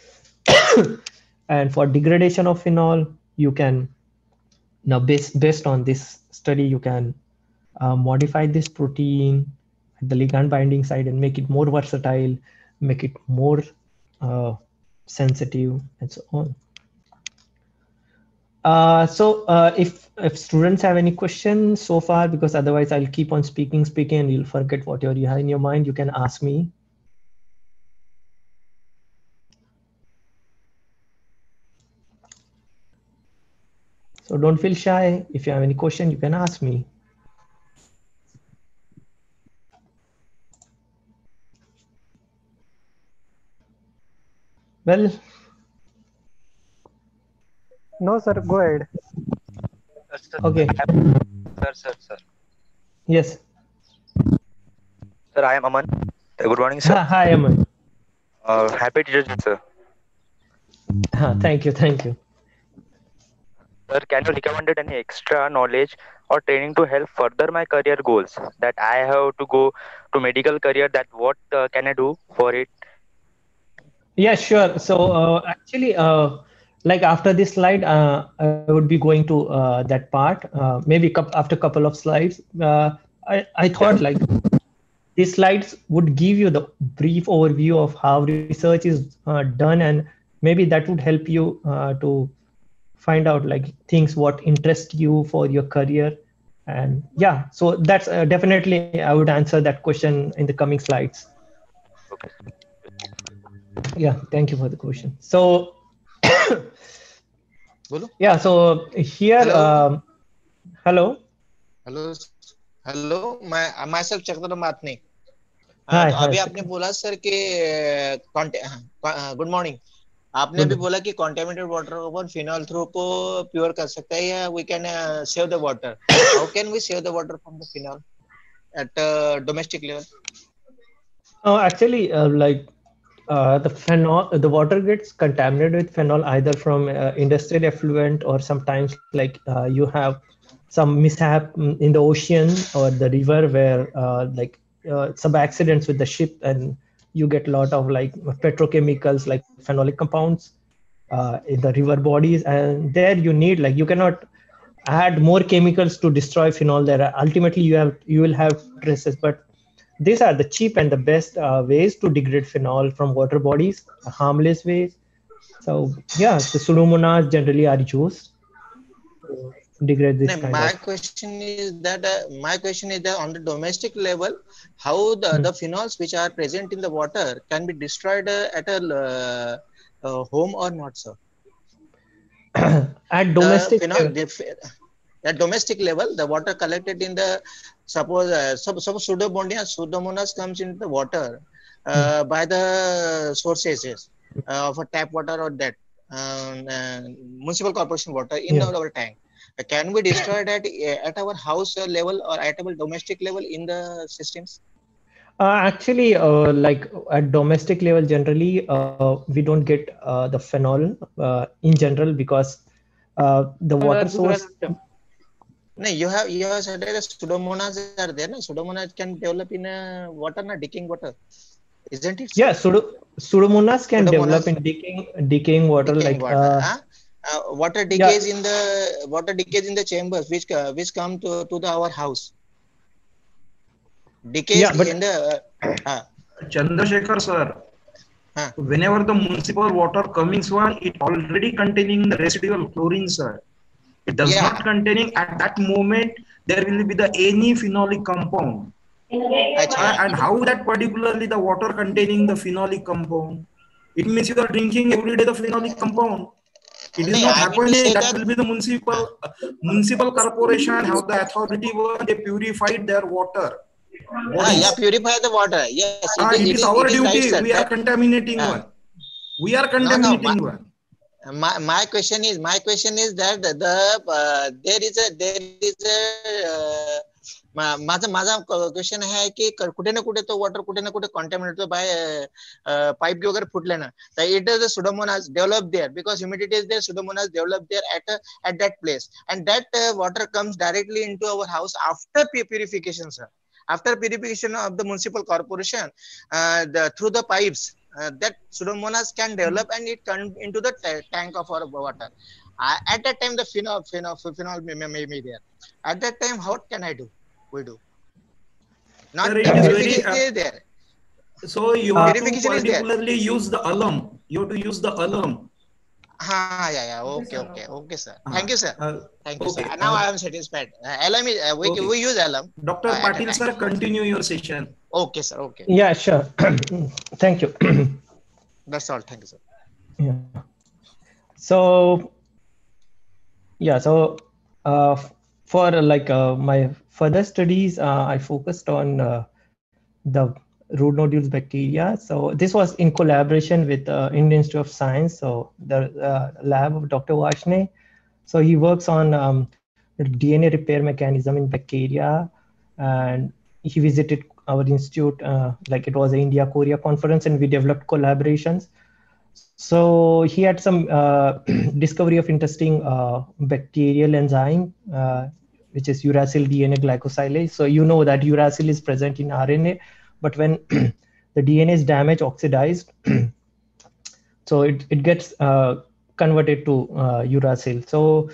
And for degradation of phenol, you can now based on this study, you can modify this protein, the ligand binding side and make it more versatile, make it more sensitive, and so on. If students have any questions so far, because otherwise I'll keep on speaking, and you'll forget whatever you have in your mind, you can ask me. So don't feel shy. If you have any question, you can ask me. Well, no, sir. Go ahead. Okay. Sir. Yes. Sir, I am Aman. Good morning, sir. Hi, Aman. Happy Teachers Day, sir. Thank you. Sir, can you recommend any extra knowledge or training to help further my career goals? That I have to go to medical career. That what can I do for it? Yeah, sure. So actually, like after this slide, I would be going to that part. Maybe after a couple of slides. I thought like these slides would give you the brief overview of how research is done, and maybe that would help you to find out like things what interest you for your career. And yeah, so that's definitely I would answer that question in the coming slides. Okay. Yeah, thank you for the question. So yeah, so here hello. Myself Chakra Matne. Hi, तो अभी आपने बोला sir कि good morning, आपने भी बोला कि contaminated water को अपन फिनॉल थ्रू को प्योर कर सकते हैं या we can save the water. How can we save the water from the phenol at domestic level? Actually, the water gets contaminated with phenol either from industrial effluent, or sometimes like you have some mishap in the ocean or the river where some accidents with the ship, and you get a lot of like petrochemicals like phenolic compounds in the river bodies, and there you need like you cannot add more chemicals to destroy phenol. There are ultimately you will have traces, but these are the cheap and the best ways to degrade phenol from water bodies, harmless ways. So yeah, the pseudomonas generally are used to degrade this kind my of. question is that on the domestic level, how the phenols which are present in the water can be destroyed at a home or not, sir? At domestic at domestic level, the water collected in the suppose pseudomonas comes into the water by the sources of a tap water or that municipal corporation water in our tank. Can we destroy that at our house level or at our domestic level in the systems? Actually, like at domestic level, generally we don't get the phenol in general because the water source. No, you have said that pseudomonas are there. No? Pseudomonas can develop in water, na decaying water, isn't it? Yeah, pseudomonas can develop in decaying water. Water decays in the chambers which come to our house. Decays in the. Chandrasekhar sir. Whenever the municipal water coming, sir, it already containing the residual chlorine, sir. It does not containing at that moment there will be the any phenolic compound. And how that particularly the water containing the phenolic compound? It means you are drinking every day the phenolic compound. It is not happening. That will be the municipal corporation have the authority where they purified their water. Purify the water. Yes, it is our duty. Right, we are contaminating one. We are contaminating one. My question is that there is a माझा question है कि कुठे ना कुठे तो water कुठे ना कुठे contaminated तो बाय पाइप भी वगैरह फुटले ना, so it is the pseudomonas developed there because humidity is there, pseudomonas developed there at that place, and that water comes directly into our house after purification, sir. After purification of the municipal corporation through the pipes, that pseudomonas can develop and it comes into the tank of our water. At that time the phenol may be there. At that time what can I do? We do. Not Sir, it is very, verification is there. so you have to Verification is there. particularly use the alum. You have to use the alum. Yeah. Okay, sir. Thank you, sir. Thank you, sir. Okay. Now I am satisfied. LM is, Okay. we use LM Dr. at a Patil, time. sir, continue your session. Okay, sir. Okay. Yeah, sure. Thank you. That's all. Thank you, sir. Yeah. So, yeah, so for like my further studies, I focused on the root nodules bacteria. So this was in collaboration with Indian Institute of Science. So the lab of Dr. Varshney. So he works on DNA repair mechanism in bacteria, and he visited our institute, like it was an India-Korea conference, and we developed collaborations. So he had some discovery of interesting bacterial enzyme, which is uracil DNA glycosylase. So you know that uracil is present in RNA, but when the DNA is damaged, oxidized, so it gets converted to uracil. So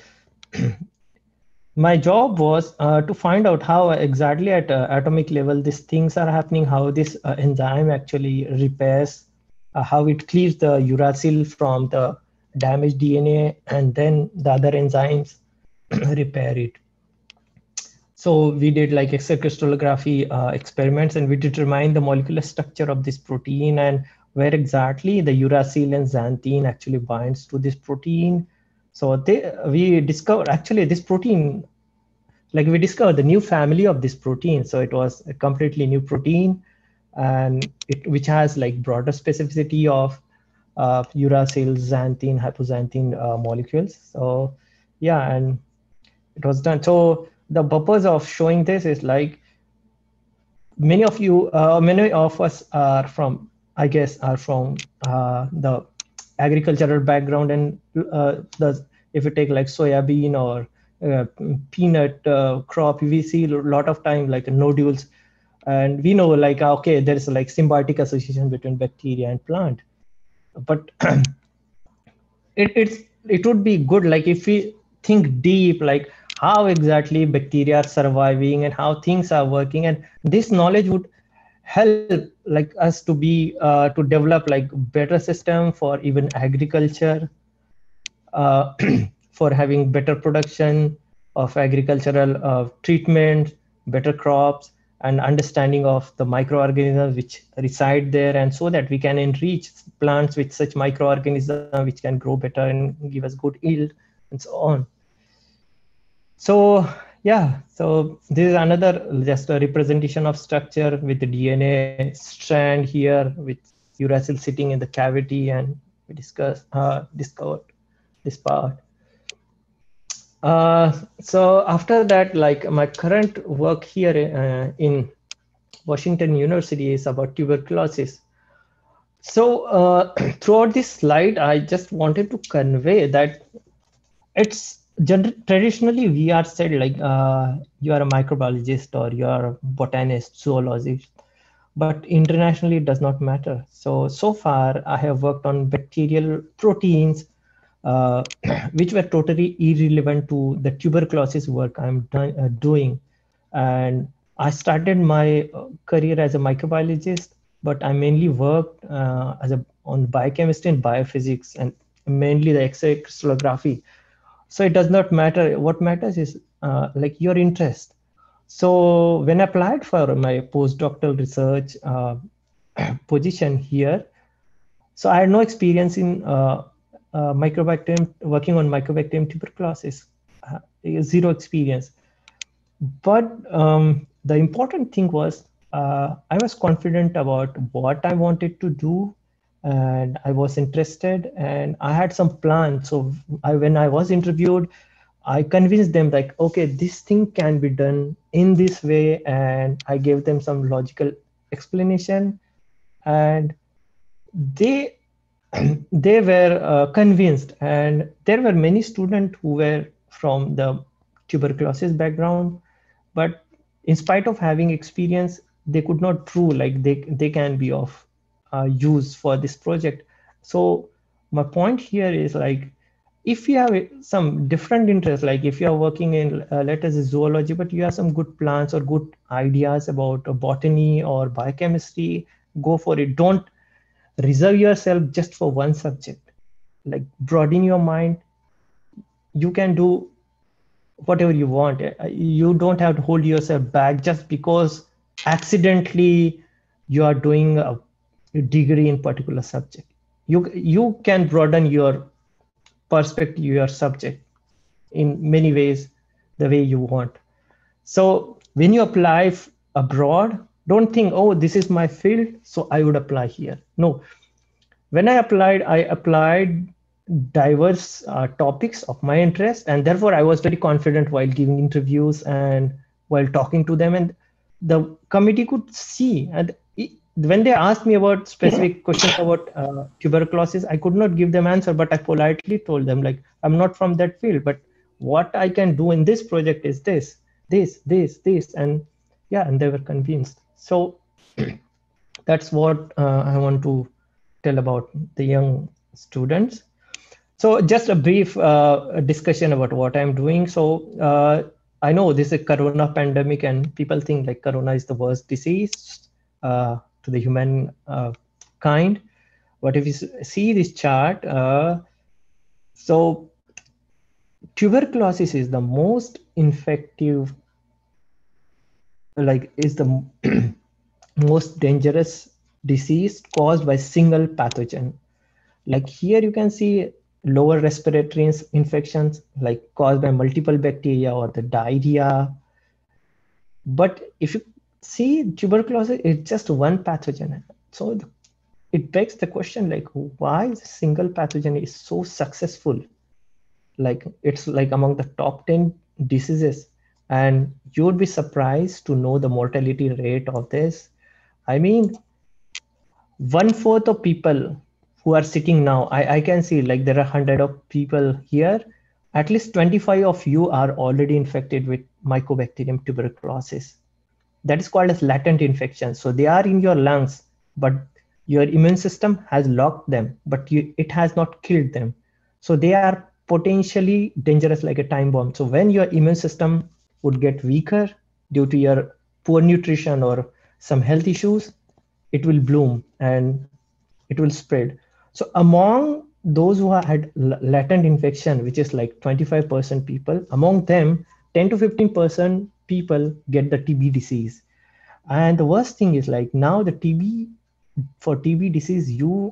my job was to find out how exactly at atomic level these things are happening, how this enzyme actually repairs, how it cleaves the uracil from the damaged DNA, and then the other enzymes repair it. So we did like X-ray crystallography experiments, and we determined the molecular structure of this protein and where exactly the uracil and xanthine actually binds to this protein. So we discovered actually this protein, like we discovered the new family of this protein. So it was a completely new protein, and which has like broader specificity of uracil, xanthine, hypoxanthine molecules. So yeah, and it was done. So the purpose of showing this is like many of us are from, I guess, are from the agricultural background, and if you take like soya bean or peanut crop, we see a lot of time like nodules, and we know like okay, there is like symbiotic association between bacteria and plant, but it would be good like if we think deep, like how exactly bacteria are surviving and how things are working, and this knowledge would help like us to be to develop like better system for even agriculture, for having better production of agricultural treatment, better crops, and understanding of the microorganisms which reside there, and so that we can enrich plants with such microorganisms which can grow better and give us good yield and so on. So yeah, so this is another just a representation of structure with the DNA strand here with uracil sitting in the cavity, and we discovered this part. So after that, like my current work here in Washington University is about tuberculosis. So throughout this slide, I just wanted to convey that it's traditionally we are said like you are a microbiologist or you are a botanist, zoologist, but internationally it does not matter. So far I have worked on bacterial proteins which were totally irrelevant to the tuberculosis work I'm doing. And I started my career as a microbiologist, but I mainly worked on biochemistry and biophysics, and mainly the X-ray crystallography. So it does not matter. What matters is like your interest. So when I applied for my postdoctoral research position here, so I had no experience in microbacterium, working on microbacterium tuberculosis, zero experience. But the important thing was I was confident about what I wanted to do, and I was interested, and I had some plans. So when I was interviewed, I convinced them like, okay, this thing can be done in this way, and I gave them some logical explanation, and they were convinced. And there were many students who were from the tuberculosis background, but in spite of having experience, they could not prove like they can be of use for this project. So my point here is like if you have some different interests, like if you are working in, let us say zoology, but you have some good plans or good ideas about botany or biochemistry, go for it. Don't reserve yourself just for one subject. Like broaden your mind. You can do whatever you want. You don't have to hold yourself back just because accidentally you are doing a degree in particular subject. You can broaden your perspective, your subject in many ways, the way you want. So when you apply abroad, don't think, oh, this is my field, so I would apply here. No, when I applied diverse topics of my interest, and therefore I was very confident while giving interviews and while talking to them, and the committee could see. And when they asked me about specific questions about tuberculosis, I could not give them answer, but I politely told them, like, I'm not from that field, but what I can do in this project is this, and yeah, and they were convinced. So that's what I want to tell about the young students. So just a brief discussion about what I'm doing. So I know this is a corona pandemic and people think like corona is the worst disease to the human kind. But if you see this chart, so tuberculosis is the most infective, like is the most dangerous disease caused by single pathogen. Like here you can see lower respiratory infections like caused by multiple bacteria or the diarrhea. But if you see tuberculosis, it's just one pathogen. So it begs the question, like, why is a single pathogen is so successful? Like it's like among the top 10 diseases, and you would be surprised to know the mortality rate of this. I mean, 1/4 of people who are sitting now, I can see like there are 100 of people here. At least 25 of you are already infected with Mycobacterium tuberculosis. That is called as latent infection. So they are in your lungs, but your immune system has locked them, but it has not killed them. So they are potentially dangerous like a time bomb. So when your immune system would get weaker due to your poor nutrition or some health issues, it will bloom and it will spread. So among those who had latent infection, which is like 25% people, among them, 10 to 15% people get the TB disease. And the worst thing is like now the TB disease,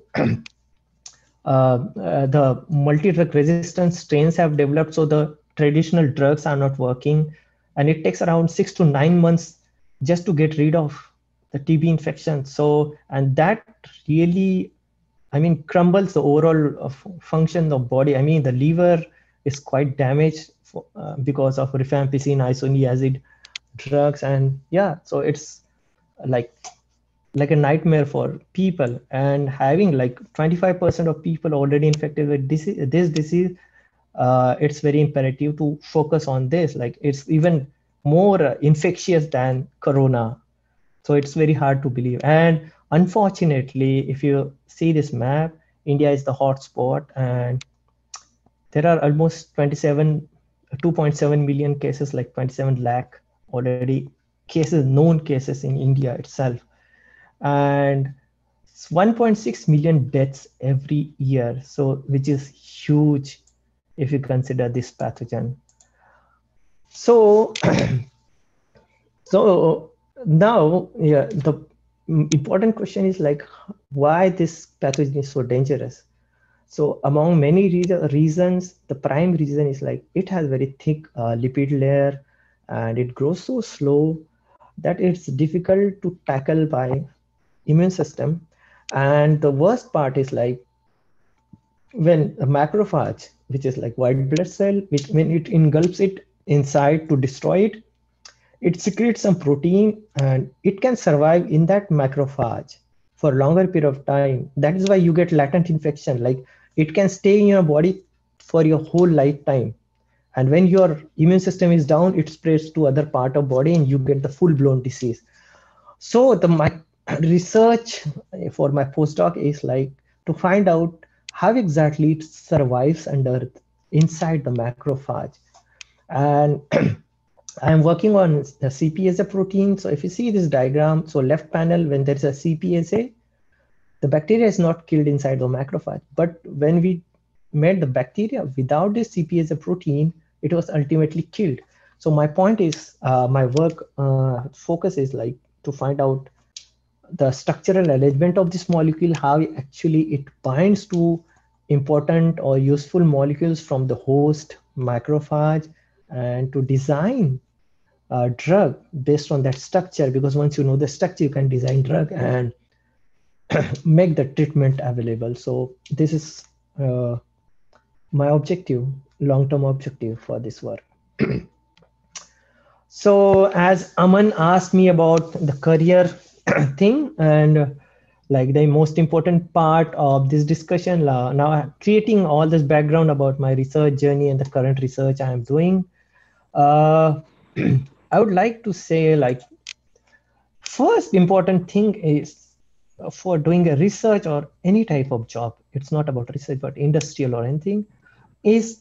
the multi-drug resistance strains have developed. So the traditional drugs are not working. And it takes around 6 to 9 months just to get rid of the TB infection. So, and that really, I mean, crumbles the overall function of body. I mean, the liver is quite damaged because of rifampicin, isoniazid drugs. And yeah, so it's like a nightmare for people. And having like 25% of people already infected with this disease, it's very imperative to focus on this. Like it's even more infectious than corona. So it's very hard to believe. And unfortunately, if you see this map, India is the hotspot, and there are almost 2.7 million cases, like 27 lakh already cases, known cases in India itself. And 1.6 million deaths every year. So, which is huge if you consider this pathogen. So, so now, yeah, the important question is like, why this pathogen is so dangerous? So among many reasons, the prime reason is like it has very thick lipid layer and it grows so slow that it's difficult to tackle by immune system. And the worst part is like when a macrophage, which is like white blood cell, when it engulfs it inside to destroy it, it secretes some protein and it can survive in that macrophage for a longer period of time. That is why you get latent infection. Like it can stay in your body for your whole lifetime. And when your immune system is down, it spreads to other part of body and you get the full-blown disease. So my research for my postdoc is like to find out how exactly it survives under inside the macrophage. And I'm working on the CPSA protein. So if you see this diagram, so left panel, when there's a CPSA, the bacteria is not killed inside the macrophage. But when we made the bacteria without this CPSA protein, it was ultimately killed. So my point is, my work focus is like to find out the structural arrangement of this molecule, how actually it binds to important or useful molecules from the host macrophage, and to design a drug based on that structure, because once you know the structure, you can design drug and make the treatment available. So this is my objective, long-term objective for this work. So as Aman asked me about the career thing, and like the most important part of this discussion, now I'm creating all this background about my research journey and the current research I am doing. I would like to say, like, first important thing is for doing a research or any type of job, it's not about research, but industrial or anything, is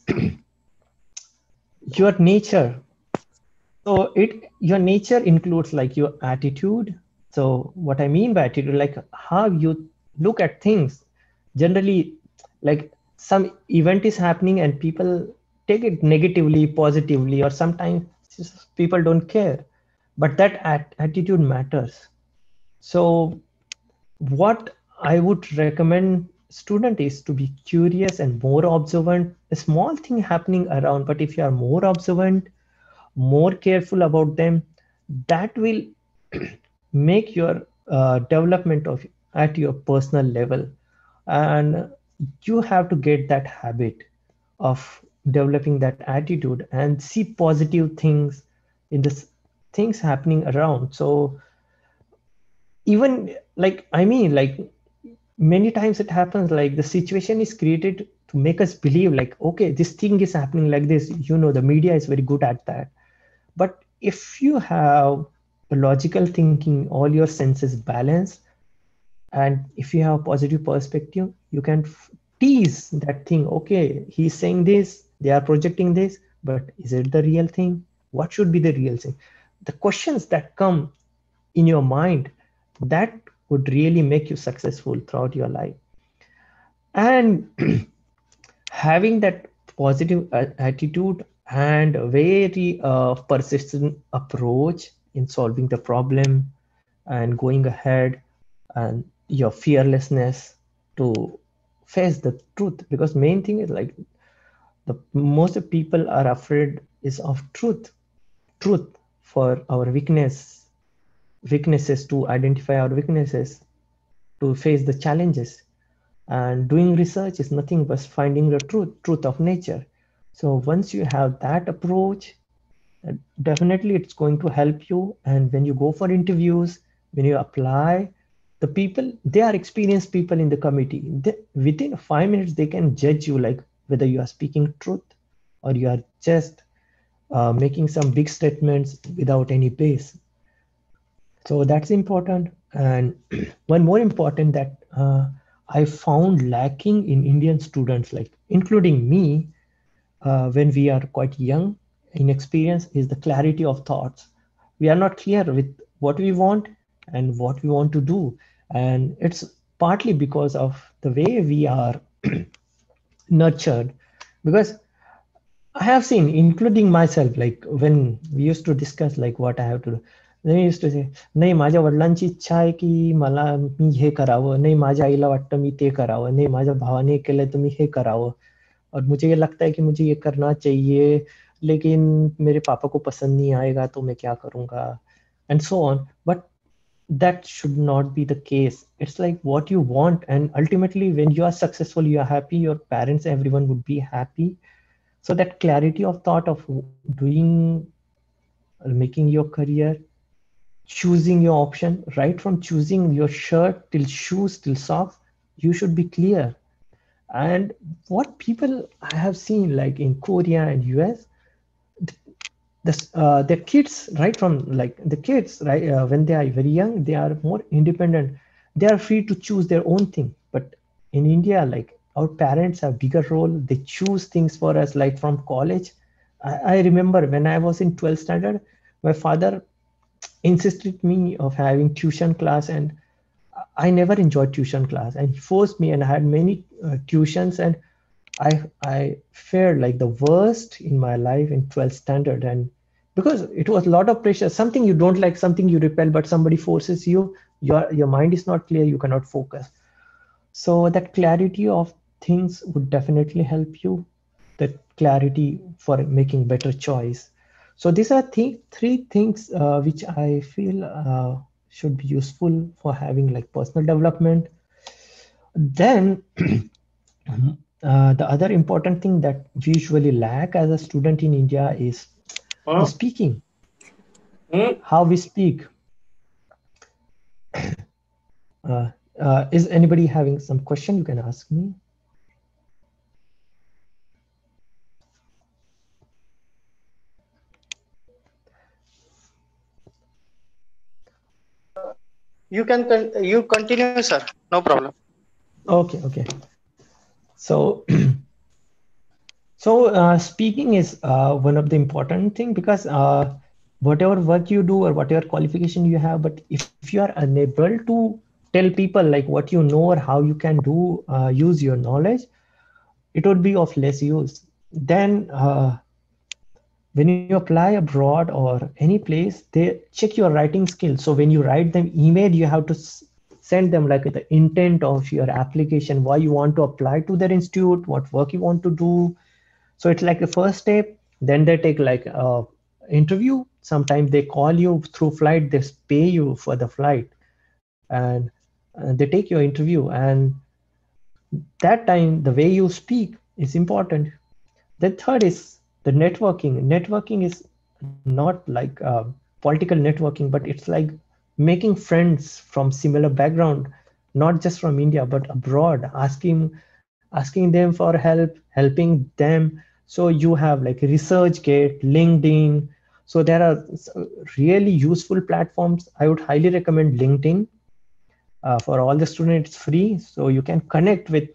your nature. So your nature includes like your attitude. So what I mean by attitude, like how you look at things. Generally, like some event is happening and people take it negatively, positively, or sometimes people don't care, but that attitude matters. So what I would recommend student is to be curious and more observant. A small thing happening around, but if you are more observant, more careful about them, that will make your development of at your personal level. And you have to get that habit of developing that attitude and see positive things in this things happening around. So even like, I mean, like many times it happens like the situation is created to make us believe like, okay, this thing is happening like this. You know, the media is very good at that. But if you have a logical thinking, all your senses balanced, and if you have a positive perspective, you can tease that thing. Okay, he's saying this, they are projecting this, but is it the real thing? What should be the real thing? The questions that come in your mind, that would really make you successful throughout your life. And having that positive attitude and a very persistent approach in solving the problem and going ahead, and your fearlessness to face the truth, because main thing is like the most people are afraid is of truth for our weaknesses, to identify our weaknesses, to face the challenges. And doing research is nothing but finding the truth of nature. So once you have that approach, definitely it's going to help you. And when you go for interviews, when you apply, the people, they are experienced people in the committee. Within 5 minutes, they can judge you like whether you are speaking truth or you are just making some big statements without any base. So that's important. And one more important that I found lacking in Indian students, like including me, when we are quite young in experience, is the clarity of thoughts. We are not clear with what we want and what we want to do. And it's partly because of the way we are nurtured. Because I have seen, including myself, like when we used to discuss like what I have to do, they used to say, नाही माझ्या वडिलांची इच्छा आहे की मला मी हे करावं, नाही माझ्या आईला वाटतं मी ते करावं, नाही माझ्या भावाने केलंय तर मी हे करावं, और मुझे ये लगता है कि मुझे ये करना चाहिए, लेकिन मेरे पापा को पसंद नहीं आएगा तो मैं क्या करूंगा, and so on. But that should not be the case. It's like what you want, and ultimately when you are successful, you are happy, your parents, everyone would be happy. So that clarity of thought of doing, making your career, choosing your option, right from choosing your shirt till shoes till socks, you should be clear. And what people I have seen, like in Korea and US, the kids, right from like the kids, right, when they are very young, they are more independent. They are free to choose their own thing. But in India, like our parents have bigger role. They choose things for us, like from college. I remember when I was in 12th standard, my father insisted me of having tuition class, and I never enjoyed tuition class, and he forced me, and I had many tuitions, and I fared like the worst in my life in 12th standard. And because it was a lot of pressure, something you don't like, something you repel, but somebody forces you, your mind is not clear, you cannot focus. So that clarity of things would definitely help you, that clarity for making better choice. So these are three things which I feel should be useful for having like personal development. Then the other important thing that we usually lack as a student in India is speaking. How we speak. Is anybody having some question? You can ask me. You continue, sir. No problem. Okay. So, speaking is one of the important thing, because whatever work you do or whatever qualification you have, but if you are unable to tell people like what you know or how you can do use your knowledge, it would be of less use. Then when you apply abroad or any place, they check your writing skills. So when you write them email, you have to send them like the intent of your application, why you want to apply to their institute, what work you want to do. So it's like the first step. Then they take like a interview. Sometimes they call you through flight, they pay you for the flight, and they take your interview. And that time, the way you speak is important. The third is the networking. Networking is not like political networking, but it's like making friends from similar background, not just from India, but abroad, asking them for help, helping them. So you have like ResearchGate, LinkedIn. So there are really useful platforms. I would highly recommend LinkedIn. For all the students, it's free. So you can connect with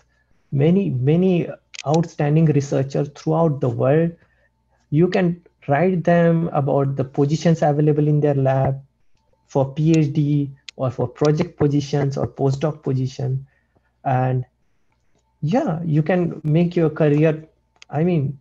many outstanding researchers throughout the world. You can write them about the positions available in their lab for PhD or for project positions or postdoc position. And yeah, you can make your career, I mean,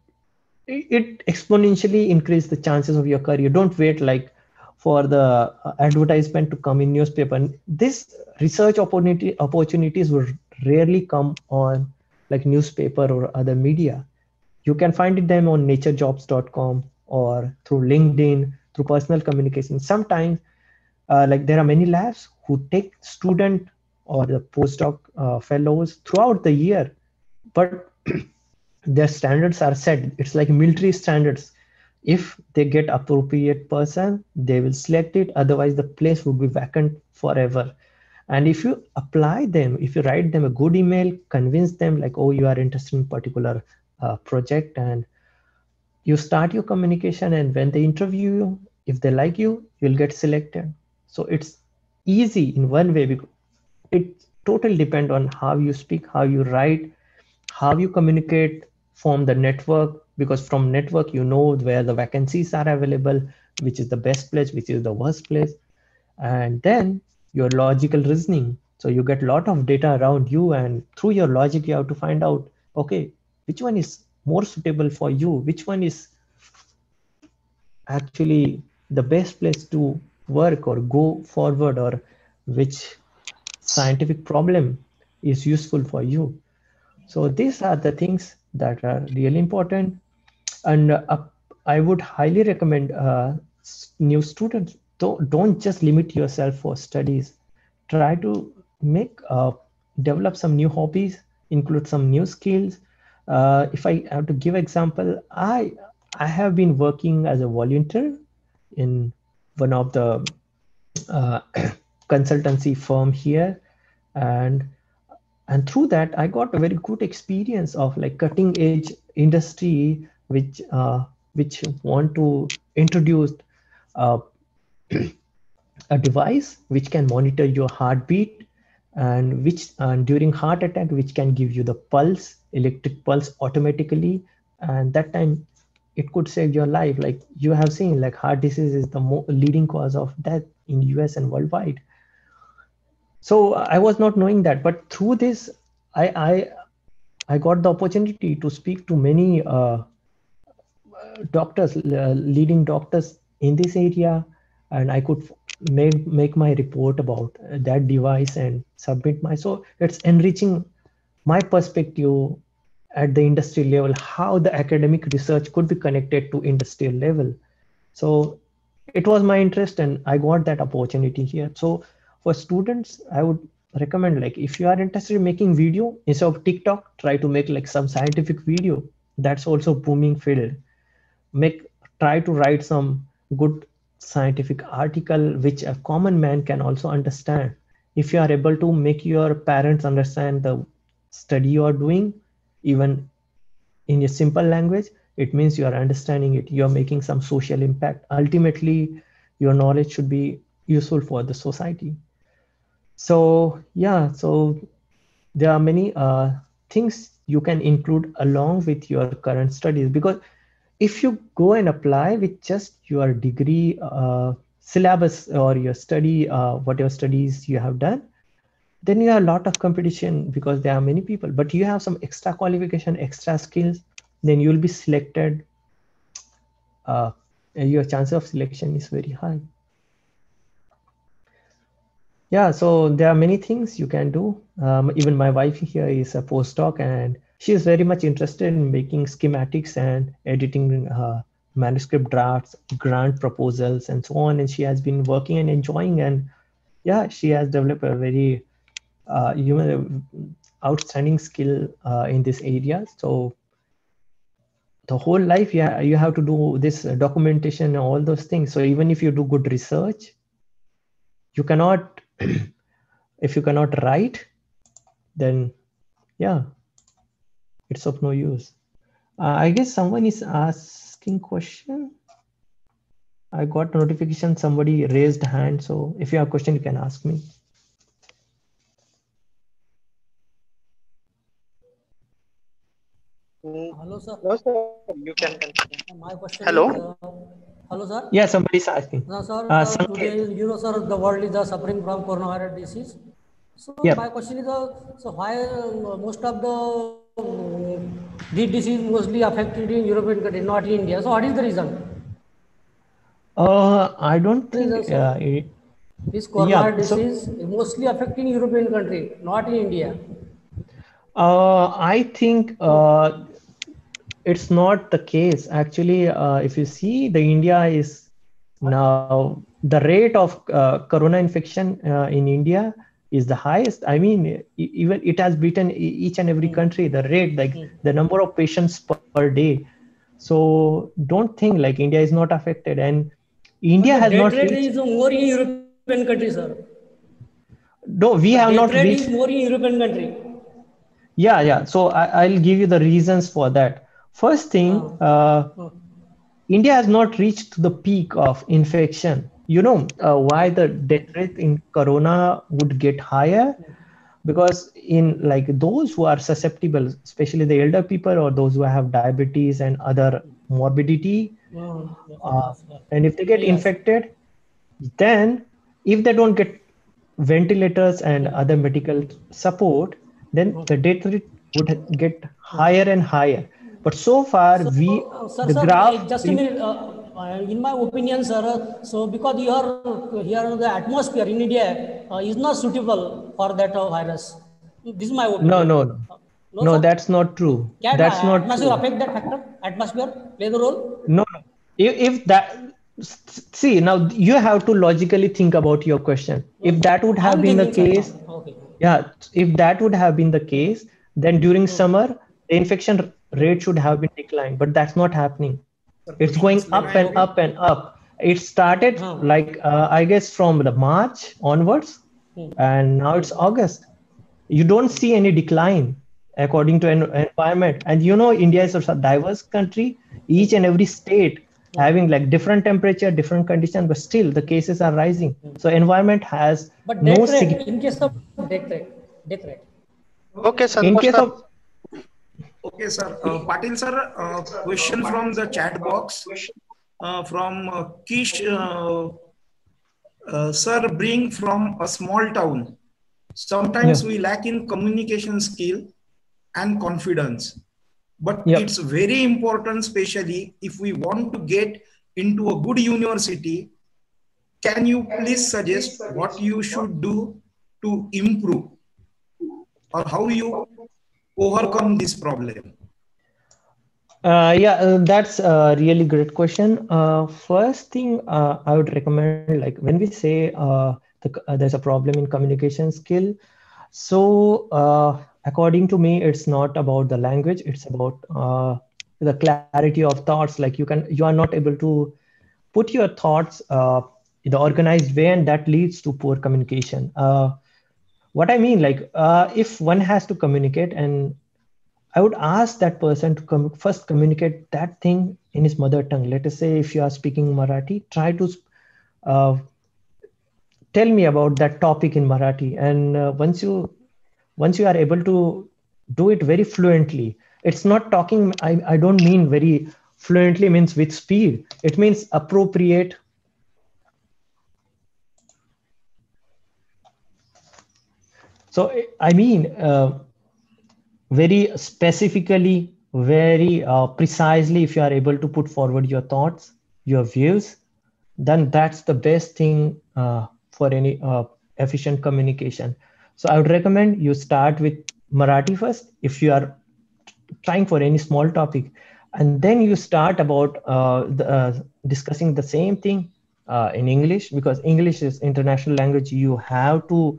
it exponentially increase the chances of your career. Don't wait like for the advertisement to come in newspaper. This research opportunities will rarely come on like newspaper or other media. You can find them on naturejobs.com or through LinkedIn, through personal communication. Sometimes like there are many labs who take student or the postdoc fellows throughout the year, but their standards are set. It's like military standards. If they get appropriate person, they will select it. Otherwise, the place will be vacant forever. And if you apply them, if you write them a good email, convince them like, oh, you are interested in particular project, and you start your communication. And when they interview you, if they like you, you'll get selected. So it's easy in one way, because it totally depends on how you speak, how you write, how you communicate, form the network, because from network you know where the vacancies are available, which is the best place, which is the worst place. And then your logical reasoning. So you get a lot of data around you, and through your logic you have to find out, okay, which one is more suitable for you, which one is actually the best place to work or go forward, or which scientific problem is useful for you. So these are the things that are really important. And I would highly recommend new students, don't just limit yourself for studies. Try to develop some new hobbies, include some new skills. If I have to give example, I have been working as a volunteer in one of the consultancy firm here, and through that I got a very good experience of like cutting edge industry, which want to introduce a device which can monitor your heartbeat and which during heart attack, which can give you the pulse, electric pulse automatically, and that time it could save your life. Like you have seen, like heart disease is the leading cause of death in US and worldwide. So I was not knowing that, but through this, I got the opportunity to speak to many doctors, leading doctors in this area, and I could make my report about that device and submit my. So it's enriching my perspective at the industry level, how the academic research could be connected to industrial level. So it was my interest, and I got that opportunity here. So for students, I would recommend, like, if you are interested in making video, instead of TikTok, try to make like some scientific video. That's also booming field. Try to write some good scientific article which a common man can also understand. If you are able to make your parents understand the study you are doing, even in a simple language, it means you are understanding it. You are making some social impact. Ultimately, your knowledge should be useful for the society. So yeah, so there are many things you can include along with your current studies, because if you go and apply with just your degree syllabus or your study, whatever studies you have done, then you have a lot of competition because there are many people. But you have some extra qualification, extra skills, then you'll be selected. Your chance of selection is very high. Yeah, so there are many things you can do. Even my wife here is a postdoc, and she is very much interested in making schematics and editing manuscript drafts, grant proposals, and so on. And she has been working and enjoying, and yeah, she has developed a very outstanding skill in this area. So the whole life, yeah, you have to do this documentation and all those things. So even if you do good research, you cannot, if you cannot write, then yeah, it's of no use. I guess someone is asking question. I got notification, somebody raised hand. So if you have a question, you can ask me. Hello, sir. No, sir. You can continue. My question Hello. is, hello, sir. Yeah, somebody is asking. No, sir. Today, you know, sir, the world is suffering from coronavirus disease. So yeah. My question is, so why most of the this disease mostly affected in European countries, not in India? So what is the reason? I don't think this coronavirus disease is mostly affecting European country, not in India. I think it's not the case. Actually, if you see, the India is now, the rate of corona infection in India is the highest. I mean, even it has beaten each and every country, the rate, like the number of patients per day. So don't think like India is not affected, and India has not reached. Is more in European countries, sir. No, we have not reached. Is more in European country. Yeah. So I'll give you the reasons for that. First thing, India has not reached the peak of infection. You know why the death rate in corona would get higher? Because in like those who are susceptible, especially the elder people or those who have diabetes and other morbidity, and if they get infected, then if they don't get ventilators and other medical support, then the death rate would get higher and higher. But so far, graph. Just a minute. In my opinion, sir, so because here the atmosphere in India is not suitable for that virus. This is my opinion. No, that's not true. That's not atmosphere true. Affect that factor? Atmosphere play the role? No. If that, see, now you have to logically think about your question. If that would have been the case, yeah, if that would have been the case, then during summer, the infection rate should have been declined, but that's not happening. It's going up and up and up. It started like, I guess from the March onwards, and now it's August. You don't see any decline according to an environment. And you know, India is a diverse country. Each and every state having like different temperature, different condition, but still the cases are rising. So environment has But no death rate, in case of death rate. Okay, in Santosh case sir. of Okay, sir. Patil sir, question from the chat box from Kish. Sir, being from a small town, sometimes we lack in communication skill and confidence. But it's very important, especially if we want to get into a good university. Can you please suggest what you should do to improve, or how you overcome this problem? That's a really great question. First thing I would recommend, like when we say there's a problem in communication skill, so according to me, it's not about the language, it's about the clarity of thoughts. Like you are not able to put your thoughts in the organized way, and that leads to poor communication. What I mean, like if one has to communicate, and I would ask that person to first communicate that thing in his mother tongue. Let us say if you are speaking Marathi, try to tell me about that topic in Marathi. And once you are able to do it very fluently, it's not talking. I don't mean very fluently means with speed. It means appropriate. So I mean. Very specifically, very precisely, if you are able to put forward your thoughts, your views, then that's the best thing for any efficient communication. So I would recommend you start with Marathi first if you are trying for any small topic, and then you start about discussing the same thing in English, because English is international language. You have to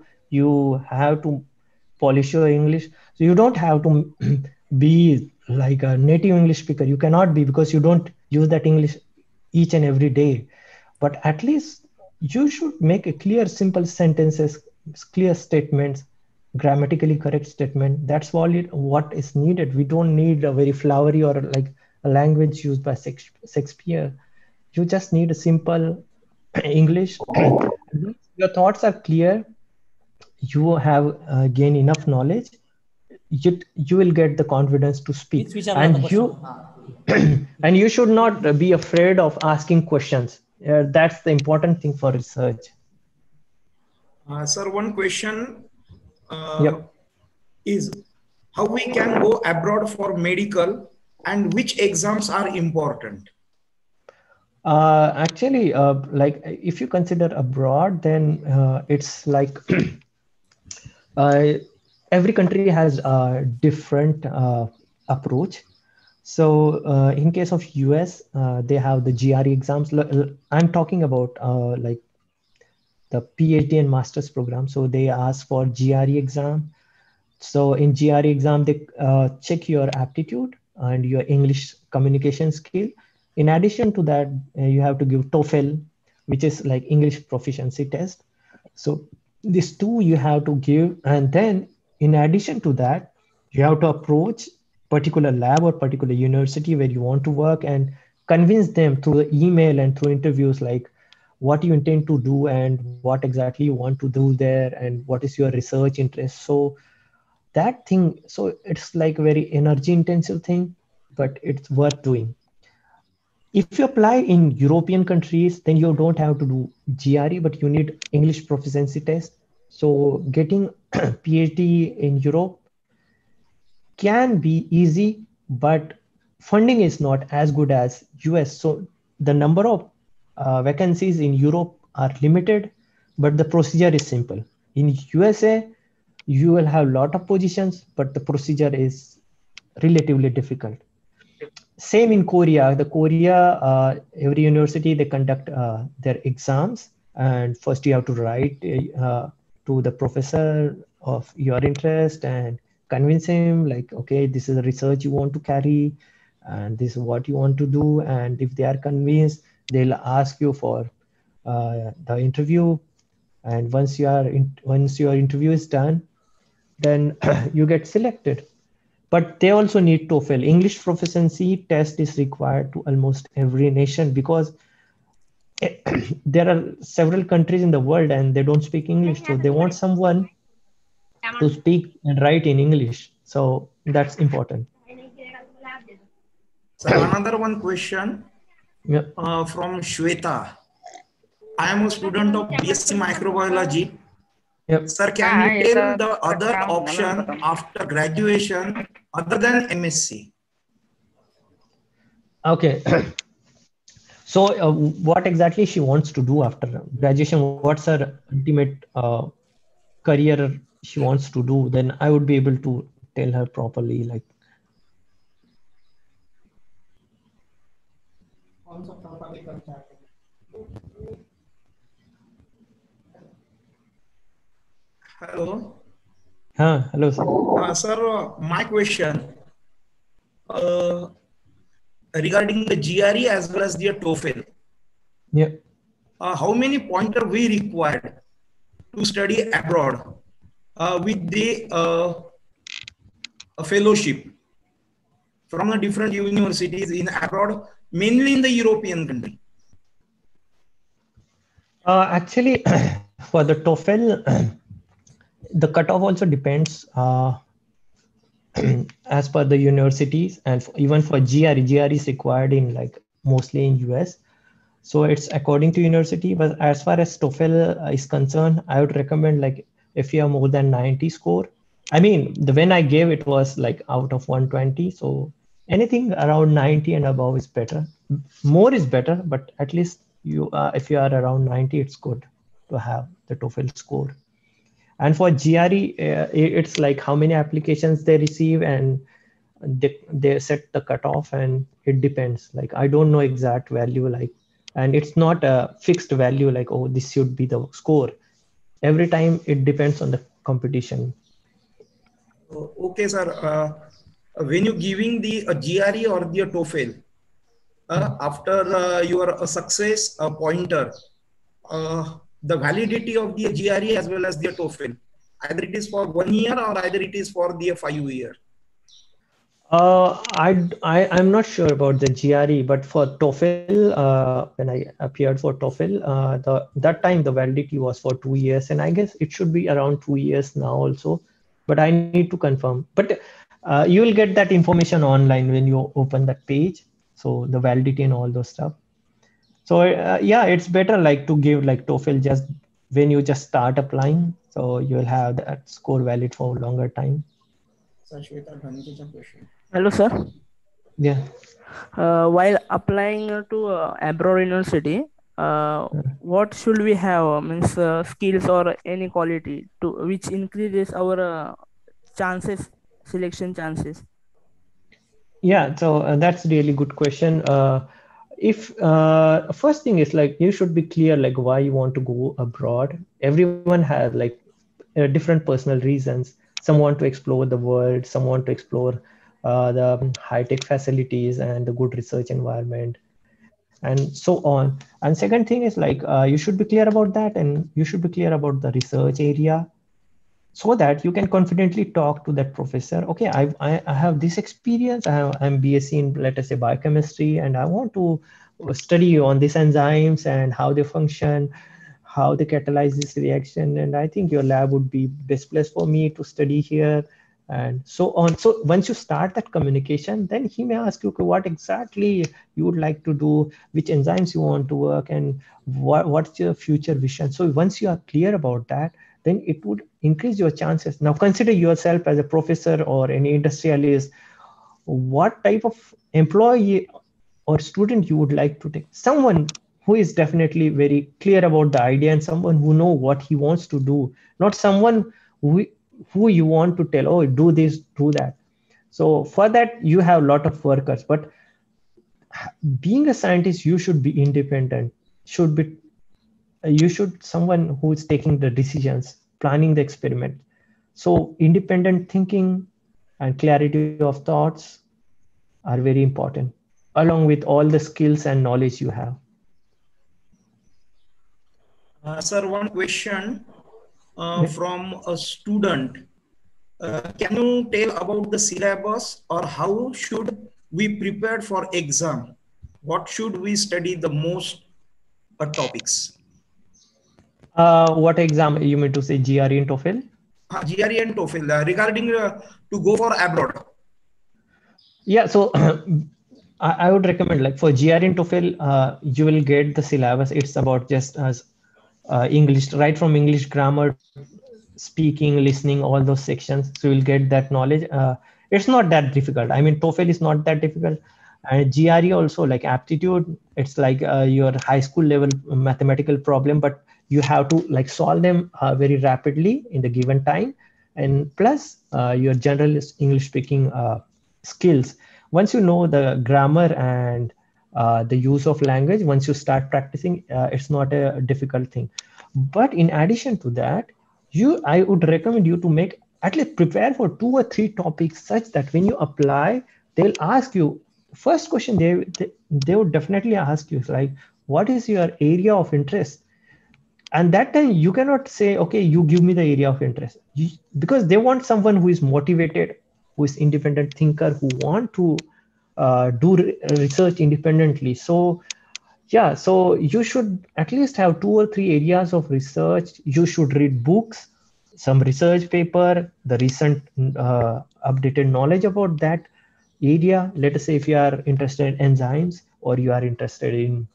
polish your English. So you don't have to be like a native English speaker. You cannot be, because you don't use that English each and every day. But at least you should make a clear, simple sentences, clear statements, grammatically correct statement. That's what is needed. We don't need a very flowery or like a language used by Shakespeare. You just need a simple English. Your thoughts are clear. You have gained enough knowledge. You will get the confidence to speak, and you should not be afraid of asking questions. That's the important thing for research. Sir, one question is how we can go abroad for medical, and which exams are important? Actually, like if you consider abroad, then it's like every country has a different approach. So in case of US, they have the GRE exams. I'm talking about like the PhD and master's program. So they ask for GRE exam. So in GRE exam, they check your aptitude and your English communication skill. In addition to that, you have to give TOEFL, which is like English proficiency test. So these two you have to give, and then in addition to that, you have to approach particular lab or particular university where you want to work and convince them through the email and through interviews, like what you intend to do and what exactly you want to do there and what is your research interest. So that thing, so it's like a very energy intensive thing, but it's worth doing. If you apply in European countries, then you don't have to do GRE, but you need English proficiency test. So getting PhD in Europe can be easy, but funding is not as good as US. So the number of vacancies in Europe are limited, but the procedure is simple. In USA, you will have a lot of positions, but the procedure is relatively difficult. Same in Korea. The Korea, every university, they conduct their exams, and first you have to write to the professor of your interest and convince him like, okay, this is the research you want to carry and this is what you want to do. And if they are convinced, they'll ask you for the interview. And once your interview is done, then you get selected. but they also need TOEFL. English proficiency test is required to almost every nation because there are several countries in the world and they don't speak English, so they want someone to speak and write in English. So that's important. So another one question from Shweta. I am a student of BSc Microbiology. Yep. Sir, can you tell the other option after graduation other than MSc? Okay. So what exactly she wants to do after graduation? What's her ultimate career she wants to do? Then I would be able to tell her properly. Like, Hello. Hello, sir. Sir, my question regarding the GRE as well as the TOEFL. Yeah. How many pointer we required to study abroad with the a fellowship from the different universities in abroad, mainly in the European country? Actually, for the TOEFL, the cutoff also depends as per the universities, and even for GRE is required in like mostly in US. So it's according to university. But as far as TOEFL is concerned, I would recommend like if you have more than 90 score. I mean, when I gave it was like out of 120. So anything around 90 and above is better. More is better, but at least you if you are around 90, it's good to have the TOEFL score. And for GRE, it's like how many applications they receive and they set the cutoff, and it depends. Like I don't know exact value, like, and it's not a fixed value like, oh, this should be the score. Every time it depends on the competition. Okay, sir. When you giving the GRE or the TOEFL, after your success pointer, the validity of the GRE as well as the TOEFL, either it is for 1 year or either it is for the 5 year. I'm not sure about the GRE, but for TOEFL, when I appeared for TOEFL, that time the validity was for 2 years, and I guess it should be around 2 years now also, but I need to confirm. But you will get that information online when you open that page, so the validity and all those stuff. So yeah, it's better like to give like TOEFL just when you just start applying, so you will have that score valid for a longer time. Hello, sir. Yeah. While applying to abroad university, what should we have? Means skills or any quality to which increases our chances, selection chances? Yeah, so that's a really good question. If first thing is like you should be clear like why you want to go abroad. Everyone has like different personal reasons. Some want to explore the world, some want to explore the high-tech facilities and the good research environment, and so on. And second thing is like you should be clear about that, and you should be clear about the research area, so that you can confidently talk to that professor. Okay, I have this experience. I'm BSc in, let us say, biochemistry, and I want to study on these enzymes and how they function, how they catalyze this reaction. And I think your lab would be best place for me to study here, and so on. So once you start that communication, then he may ask you, okay, what exactly you would like to do, which enzymes you want to work, and what's your future vision. So once you are clear about that, then it would increase your chances. Now consider yourself as a professor or an industrialist. What type of employee or student you would like to take? Someone who is definitely very clear about the idea and someone who know what he wants to do, not someone who you want to tell, oh, do this, do that. So for that, you have a lot of workers, but being a scientist, you should be independent, you should someone who is taking the decisions, planning the experiment. So independent thinking and clarity of thoughts are very important, along with all the skills and knowledge you have. Sir, one question from a student. Can you tell about the syllabus, or how should we prepare for exam? What should we study the most topics? What exam you mean to say, GRE and TOEFL? GRE and TOEFL regarding to go for abroad. Yeah, so I would recommend, like for GRE and TOEFL, you will get the syllabus. It's about just as English, right from English grammar, speaking, listening, all those sections. So you'll get that knowledge. It's not that difficult. I mean, TOEFL is not that difficult. And GRE also, like aptitude, it's like your high school level mathematical problem, but you have to like solve them very rapidly in the given time. And plus your general English speaking skills. Once you know the grammar and the use of language, once you start practicing, it's not a difficult thing. But in addition to that, I would recommend you to make at least prepare for 2 or 3 topics, such that when you apply, they'll ask you first question. They would definitely ask you, like, what is your area of interest? And that time you cannot say, okay, you give me the area of interest, because they want someone who is motivated, who is independent thinker, who want to do research independently. So yeah, so you should at least have 2 or 3 areas of research. You should read books, some research paper, the recent updated knowledge about that area. Let us say if you are interested in enzymes, or you are interested in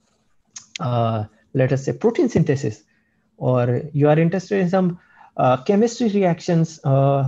let us say protein synthesis, or you are interested in some chemistry reactions,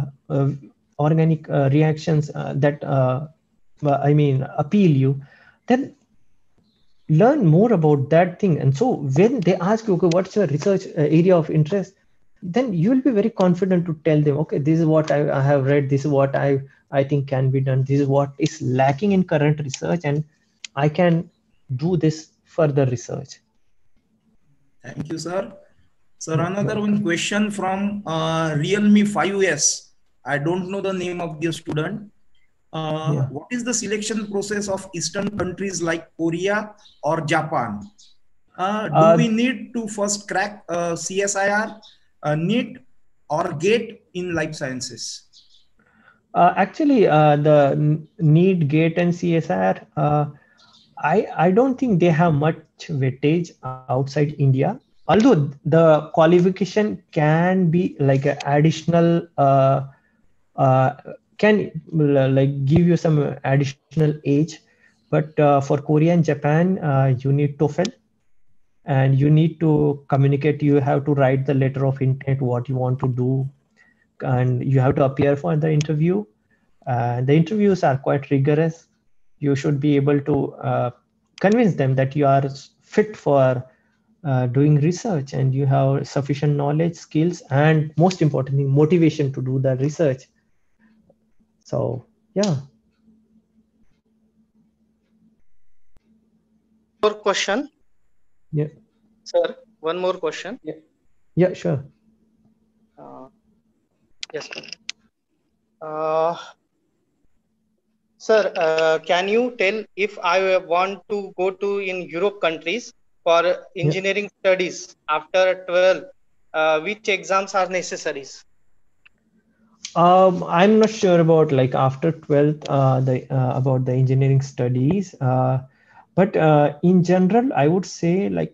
organic reactions that I mean appeal you, then learn more about that thing. And so when they ask you, okay, what's your research area of interest, then you will be very confident to tell them, okay, this is what I have read, this is what I think can be done, this is what is lacking in current research, and I can do this further research. Thank you, sir. Sir, another one question from Realme 5S. I don't know the name of the student. What is the selection process of Eastern countries like Korea or Japan? Do we need to first crack CSIR, NEET, or GATE in life sciences? Actually, the NEET, GATE, and CSIR, I don't think they have much weightage outside India. Although the qualification can be like an additional, can like give you some additional age. But for Korea and Japan, you need TOEFL, and you need to communicate. You have to write the letter of intent, what you want to do, and you have to appear for the interview. The interviews are quite rigorous. You should be able to convince them that you are fit for doing research, and you have sufficient knowledge, skills, and most importantly, motivation to do the research. So, yeah. More question? Yeah. Sir, one more question. Yeah. Yeah, sure. Yes, sir. Sir, can you tell, if I want to go to in Europe countries for engineering studies after 12, which exams are necessary? I'm not sure about like after 12th about the engineering studies, but in general, I would say like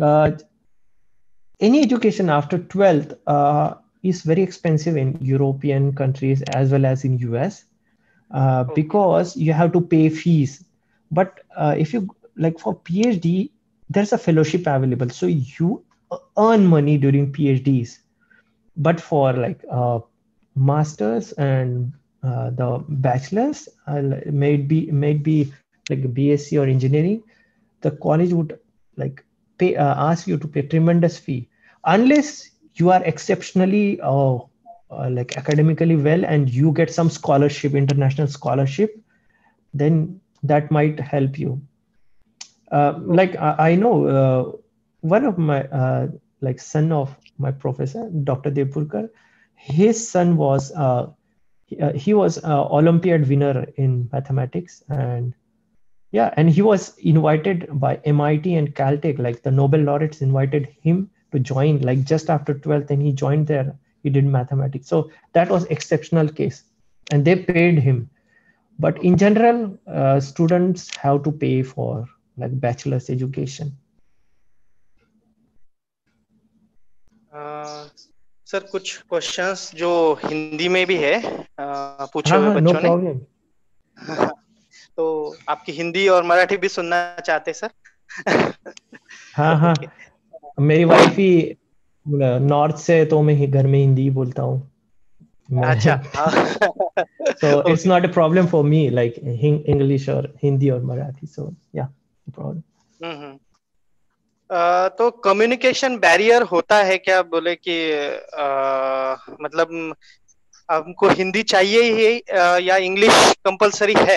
any education after 12th is very expensive in European countries as well as in US, because you have to pay fees. But if you like for PhD, there's a fellowship available, so you earn money during PhDs. But for like masters and the bachelors, may be like a BSc or engineering, the college would like pay ask you to pay tremendous fee, unless you are exceptionally like academically well and you get some scholarship, international scholarship, then that might help you. Like I know one of my like son of my professor, Dr. Devpurkar, his son was he was Olympiad winner in mathematics, and yeah, and he was invited by MIT and Caltech, like the Nobel laureates invited him to join like just after 12th, and he joined their he did mathematics. So that was exceptional case, and they paid him. But in general, students have to pay for like bachelor's education. Sir कुछ questions जो हिंदी में भी है पूछे हाँ हुए हाँ, बच्चों no ने problem. तो आपकी हिंदी और मराठी भी सुनना चाहते सर? हाँ हाँ, मेरी वाइफ ही नॉर्थ से, तो मैं ही घर में हिंदी ही बोलता हूँ. अच्छा. So it's not a problem for me like English or Hindi or Marathi. So yeah, no problem. तो कम्युनिकेशन बैरियर होता है क्या? बोले कि मतलब हमको हिंदी चाहिए ही या इंग्लिश कंपलसरी है?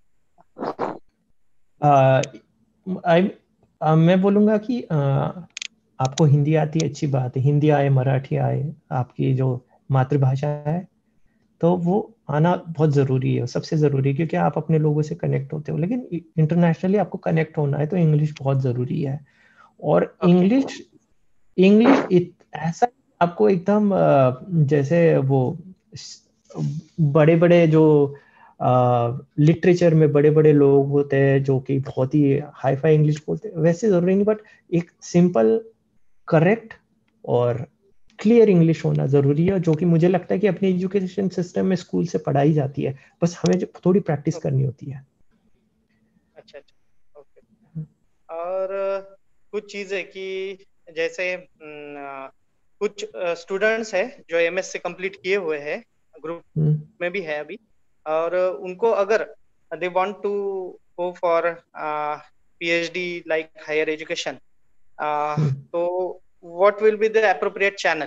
मैं बोलूंगा कि आपको हिंदी आती है, अच्छी बात है. हिंदी आए, मराठी आए, आपकी जो मातृभाषा है, तो वो आना बहुत जरूरी है, सबसे जरूरी, क्योंकि आप अपने लोगों से कनेक्ट होते हो. लेकिन इंटरनेशनली आपको कनेक्ट होना है तो इंग्लिश बहुत जरूरी है. और इंग्लिश ऐसा आपको एकदम जैसे वो बड़े बड़े जो लिटरेचर में बड़े बड़े लोग होते हैं जो कि बहुत ही हाई फाई इंग्लिश बोलते हैं, वैसे जरूरी नहीं. बट एक सिंपल, करेक्ट और क्लियर इंग्लिश होना जरूरी है, जो कि मुझे लगता है कि अपने एजुकेशन सिस्टम में स्कूल से पढ़ाई जाती है, बस हमें थोड़ी प्रैक्टिस करनी होती है. अच्छा अच्छा, ओके. और कुछ चीजें कि जैसे कुछ स्टूडेंट्स है जो एमएससी कंप्लीट किए हुए हैं, ग्रुप में भी है अभी, और उनको अगर they want to go for PhD like higher education, तो what will be the appropriate channel?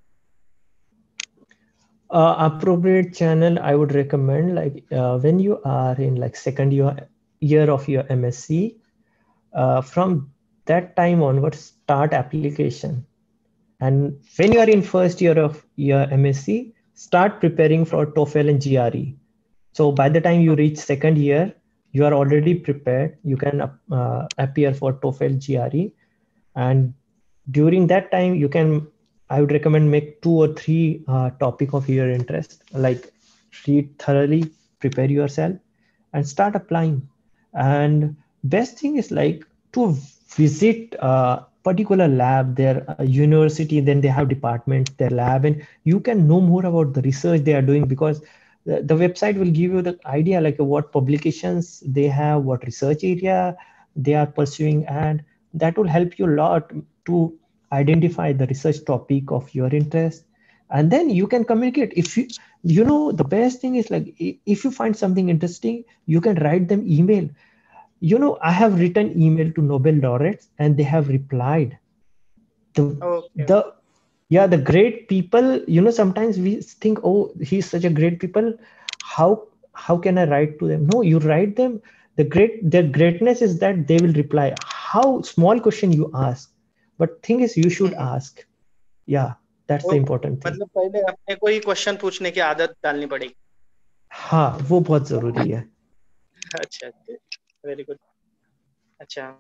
Appropriate channel, I would recommend like when you are in like second year of your MSc, from that time onwards start application, and when you are in first year of your MSc, start preparing for TOEFL and GRE. So by the time you reach second year, you are already prepared. You can appear for TOEFL, GRE, and during that time you can, I would recommend, make 2 or 3 topic of your interest, like read thoroughly, prepare yourself and start applying. And best thing is like to visit a particular lab, their university, then they have departments, their lab, and you can know more about the research they are doing, because the website will give you the idea like what publications they have, what research area they are pursuing, and that will help you a lot to identify the research topic of your interest. And then you can communicate. If you know, the best thing is like if you find something interesting, you can write them email. You know, I have written email to Nobel laureates and they have replied. The great people, you know, sometimes we think, oh, he's such a great people, how can I write to them? No, you write them. Their greatness is that they will reply. How small question you ask, but thing is you should ask. Yeah, that's the important thing. मतलब पहले अपने को ही question पूछने की आदत डालनी पड़ेगी. हाँ, वो बहुत जरूरी है. अच्छा, वेरी गुड. अच्छा,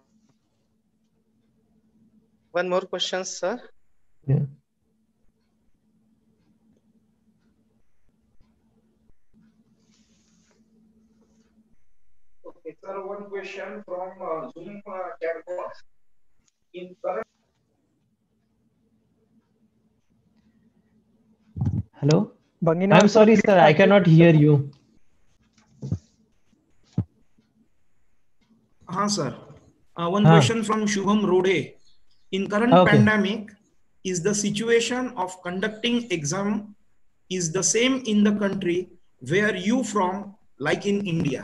one more question, sir. Yeah. Okay, sir, one question from Zoom chat box. In current... Hello? Bangina, I'm sorry, sir, I cannot hear you. Sir. One question from Shubham Rode. In current pandemic, is the situation of conducting exam is the same in the country where you from, like in India?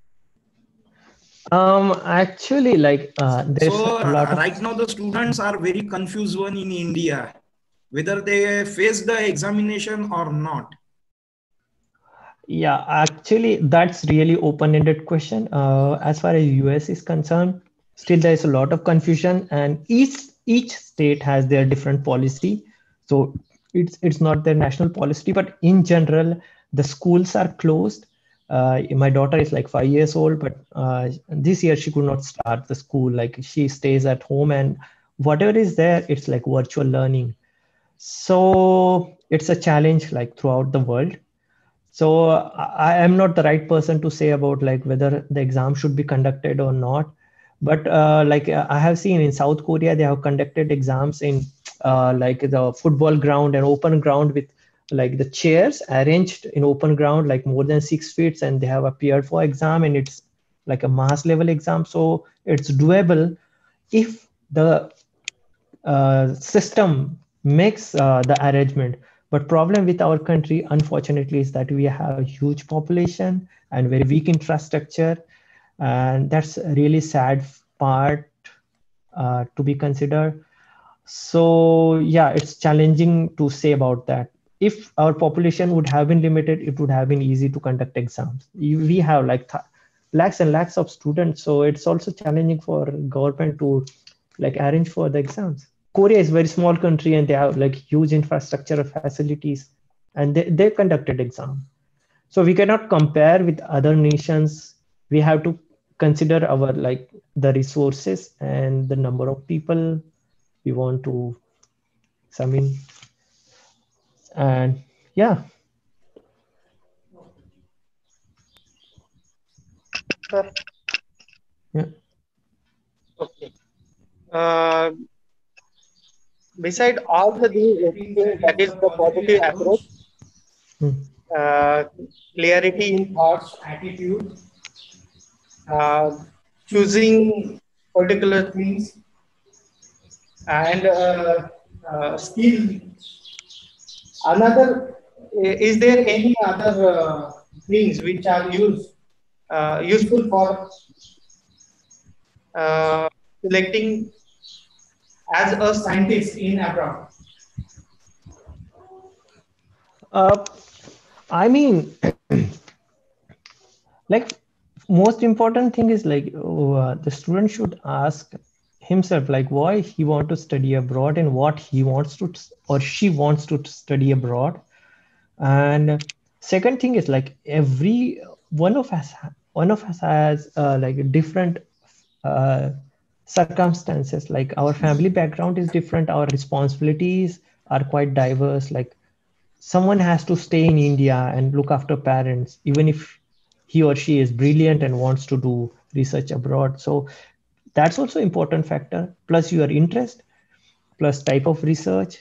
Actually, like there's a lot of... right now the students are very confused one in India, whether they face the examination or not. Yeah, actually, that's really open-ended question. As far as US is concerned, still there is a lot of confusion, and each state has their different policy. So it's not their national policy, but in general, the schools are closed. My daughter is like 5 years old, but this year she could not start the school. Like she stays at home, and whatever is there, it's like virtual learning. So it's a challenge like throughout the world. So I am not the right person to say about like whether the exam should be conducted or not. But I have seen in South Korea, they have conducted exams in like the football ground and open ground with like the chairs arranged in open ground, like more than 6 feet, and they have appeared for exam, and it's like a mass level exam. So it's doable if the system makes the arrangement. But problem with our country, unfortunately, is that we have a huge population and very weak infrastructure. And that's a really sad part to be considered. So yeah, it's challenging to say about that. If our population would have been limited, it would have been easy to conduct exams. We have like lakhs and lakhs of students. So it's also challenging for government to like arrange for the exams. Korea is a very small country and they have like huge infrastructure facilities, and they conducted exam. So we cannot compare with other nations. We have to consider our like the resources and the number of people we want to examine. And yeah. Yeah. Okay. Beside all the things, that is the positive approach, clarity in thoughts, attitude, choosing particular things, and skill. Is there any other things which are useful for selecting as a scientist in abroad? I mean, like most important thing is like the student should ask himself like why he want to study abroad and what he wants to or she wants to study abroad. And second thing is like every one of us has like different circumstances. Like our family background is different, our responsibilities are quite diverse. Like someone has to stay in India and look after parents, even if he or she is brilliant and wants to do research abroad. So that's also important factor, plus your interest, plus type of research.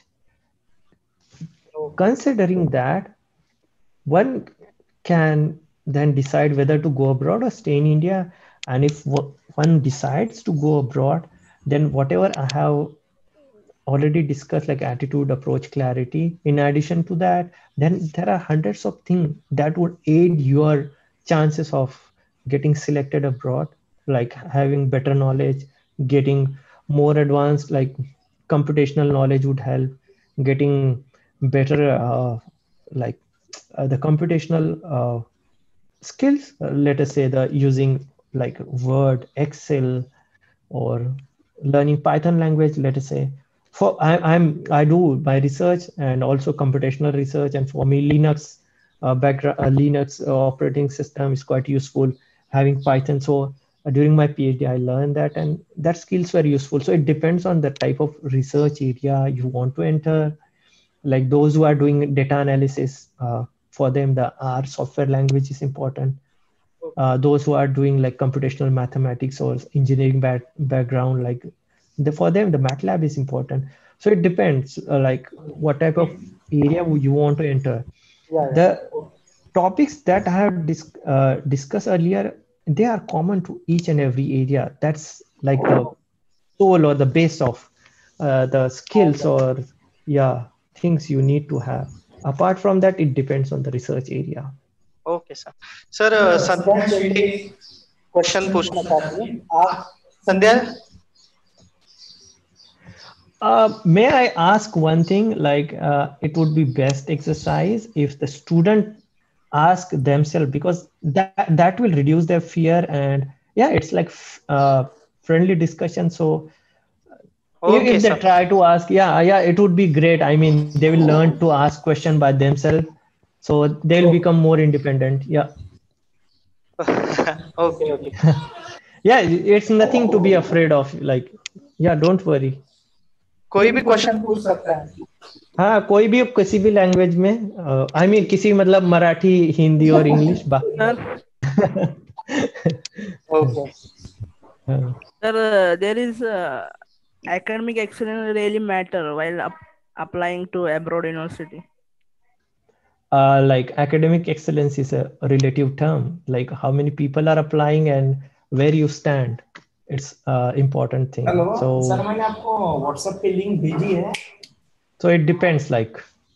Considering that, one can then decide whether to go abroad or stay in India. And if one decides to go abroad, then whatever I have already discussed, like attitude, approach, clarity, in addition to that, then there are hundreds of things that would aid your chances of getting selected abroad, like having better knowledge, getting more advanced, like computational knowledge would help, getting better the computational skills, let us say the using like Word, Excel, or learning Python language, let us say. For I do my research and also computational research, and for me Linux Linux operating system is quite useful, having Python. So during my PhD I learned that, and that skills were useful. So it depends on the type of research area you want to enter. Like those who are doing data analysis, for them the R software language is important. Those who are doing like computational mathematics or engineering background, like for them the MATLAB is important. So it depends like what type of area you want to enter. The topics that I have discussed earlier, they are common to each and every area. That's like the soul or the base of the skills or things you need to have. Apart from that, it depends on the research area. Okay, sir. Sir, Sandhya Shetty question पूछना चाहती हैं आप. Sandhya. May I ask one thing? Like, it would be best exercise if the student ask themselves, because that will reduce their fear, and it's like friendly discussion. So okay, if they try to ask, it would be great. I mean, they will learn to ask question by themselves, so they'll become more independent. Okay. It's nothing to be afraid of. Like, don't worry. कोई भी question पूछ सकता है. हाँ, कोई भी किसी भी लैंग्वेज में, आई मीन किसी मतलब मराठी, हिंदी और इंग्लिश बाकी। Okay. Sir, there is academic excellence really matter while applying to abroad university. Like academic excellence is a relative term, like how many people are applying and where you stand. It's important thing. Hello So sir, मैंने आपको WhatsApp पे link भेजी है. so it depends, like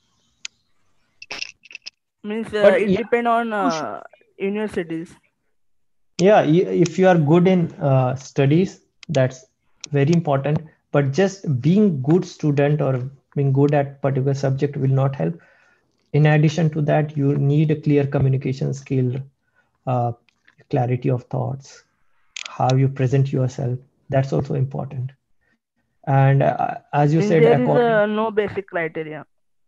Means but it yeah, depend on universities. yeah, if you are good in studies, that's very important. But just being good student or being good at particular subject will not help. In addition to that, you need a clear communication skill, uh, clarity of thoughts, how you present yourself. That's also important. And as you Means said, there is according no basic criteria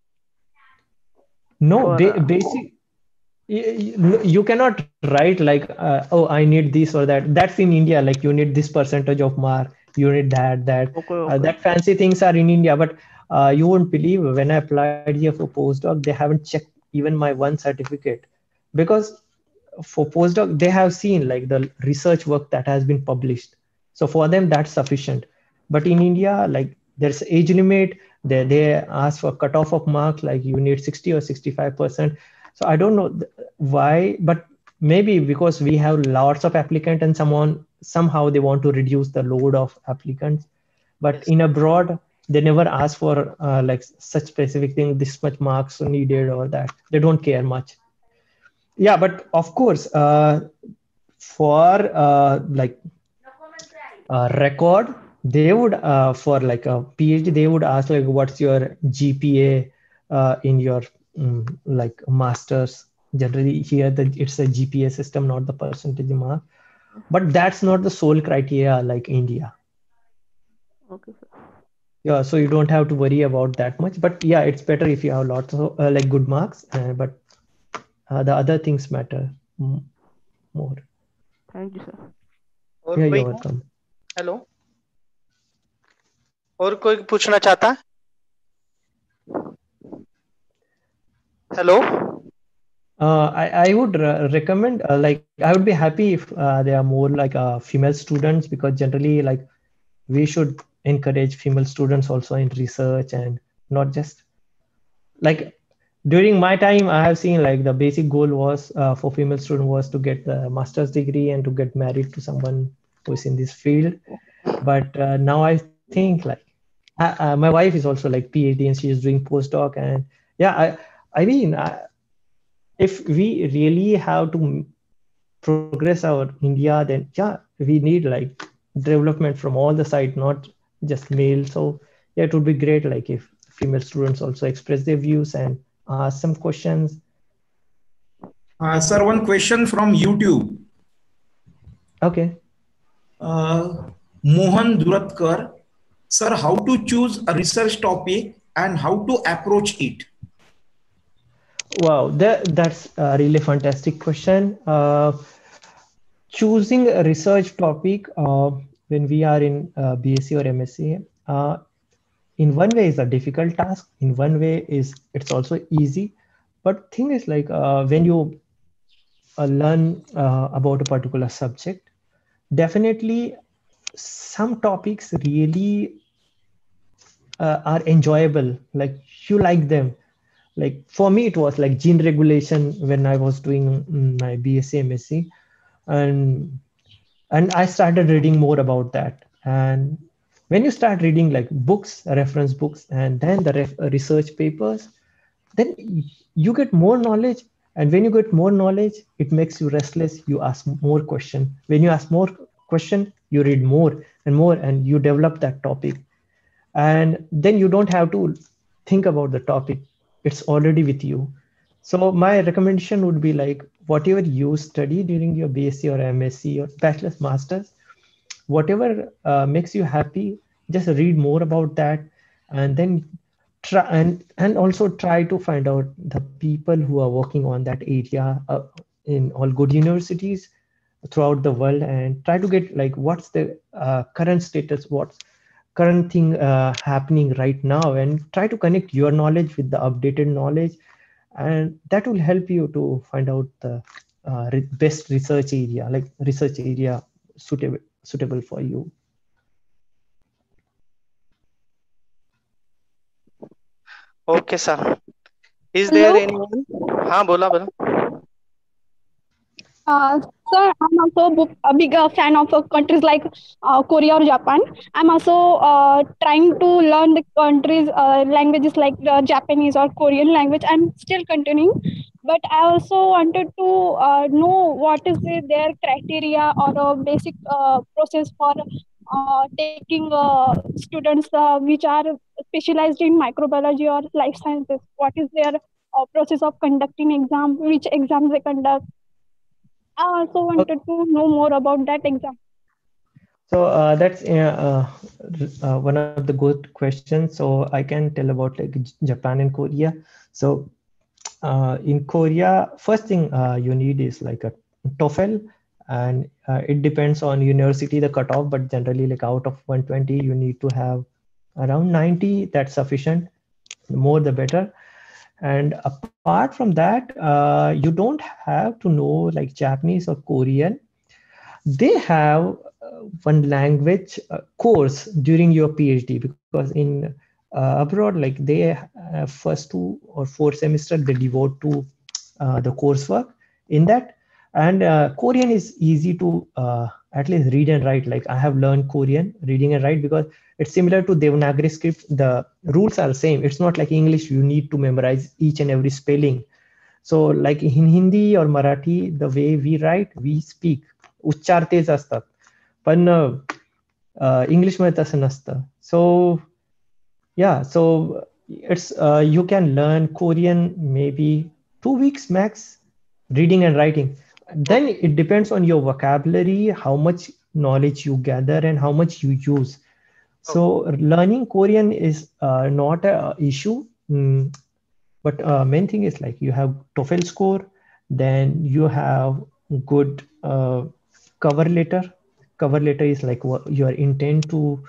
no for basic, you cannot write like oh, I need this or that. That's in India, like you need this percentage of mark, you need that okay. that fancy things are in India. But you won't believe, when I applied here for postdoc, they haven't checked even my one certificate, because for postdoc they have seen like the research work that has been published, so for them that's sufficient. But in India, like there's age limit, they ask for cutoff of marks, like you need 60 or 65%. So I don't know why, but maybe because we have lots of applicant and somehow they want to reduce the load of applicants. But in abroad, they never ask for like such specific thing, this much marks needed or that. They don't care much. Yeah, but of course, for like record, they would for like a PhD, they would ask like, what's your GPA in your like masters. Generally here it's a GPA system, not the percentage mark. But that's not the sole criteria like India. Okay, sir. Yeah, so you don't have to worry about that much. But yeah, it's better if you have lots of like good marks, but the other things matter more. Thank you, sir. और Yeah, कोई? you're welcome. Hello, और कोई पूछना चाहता है? Hello. I would recommend like I would be happy if there are more like female students, because generally like we should encourage female students also in research, and not just like during my time I have seen like the basic goal was for female student was to get the master's degree and to get married to someone who is in this field. But now I think like my wife is also like PhD and she is doing postdoc, and yeah, I mean if we really have to progress our India, then yeah, we need like development from all the sides, not just male. So yeah, it would be great like if female students also express their views and ask some questions. Sir, one question from YouTube. Okay. Mohan Duratkar, sir, how to choose a research topic and how to approach it? Wow, that's a really fantastic question. Choosing a research topic when we are in BSc or MSc, in one way is a difficult task. In one way it's also easy. But thing is like when you learn about a particular subject, definitely some topics really are enjoyable. Like you like them. Like for me, it was like gene regulation when I was doing my BSc MSc, and I started reading more about that. And when you start reading like books, reference books, and then the research papers, then you get more knowledge. And when you get more knowledge, it makes you restless. You ask more question. When you ask more question, you read more and more, and you develop that topic. And then you don't have to think about the topic. It's already with you. So my recommendation would be like whatever you study during your BSc or MSc or bachelor's, master's, whatever makes you happy, just read more about that, and then try and also try to find out the people who are working on that area in all good universities throughout the world, and try to get like what's the current status, what's current thing happening right now, and try to connect your knowledge with the updated knowledge, and that will help you to find out the best research area, like research area suitable for you. Okay, sir. Is there anyone? हाँ बोला बोला. Sir, I'm also a big fan of countries like Korea or Japan. I'm also trying to learn the countries' languages like Japanese or Korean language. I'm still continuing, but I also wanted to know what is their criteria or a basic process for taking students which are specialized in microbiology or life sciences. What is their process of conducting exam? Which exams they conduct? I also wanted to know more about that exam. So that's one of the good questions. So I can tell about like Japan and Korea. So in Korea, first thing you need is like a TOEFL, and it depends on university the cutoff, but generally like out of 120 you need to have around 90. That's sufficient. The more the better. And apart from that, you don't have to know like Japanese or Korean. They have one language course during your PhD, because in abroad, like they first 2 or 4 semesters they devote to the coursework in that. And Korean is easy to at least read and write. Like I have learned Korean reading and write because it's similar to Devanagari script. The rules are same. It's not like English, you need to memorize each and every spelling. So like in Hindi or Marathi, the way we write, we speak, उच्चार तेच असतात, पण English मध्ये तसं नसतं. So yeah, so it's you can learn Korean maybe 2 weeks max, reading and writing. Then it depends on your vocabulary, how much knowledge you gather and how much you use. So learning Korean is not an issue, but main thing is like you have TOEFL score, then you have good cover letter. Cover letter is like what your intent to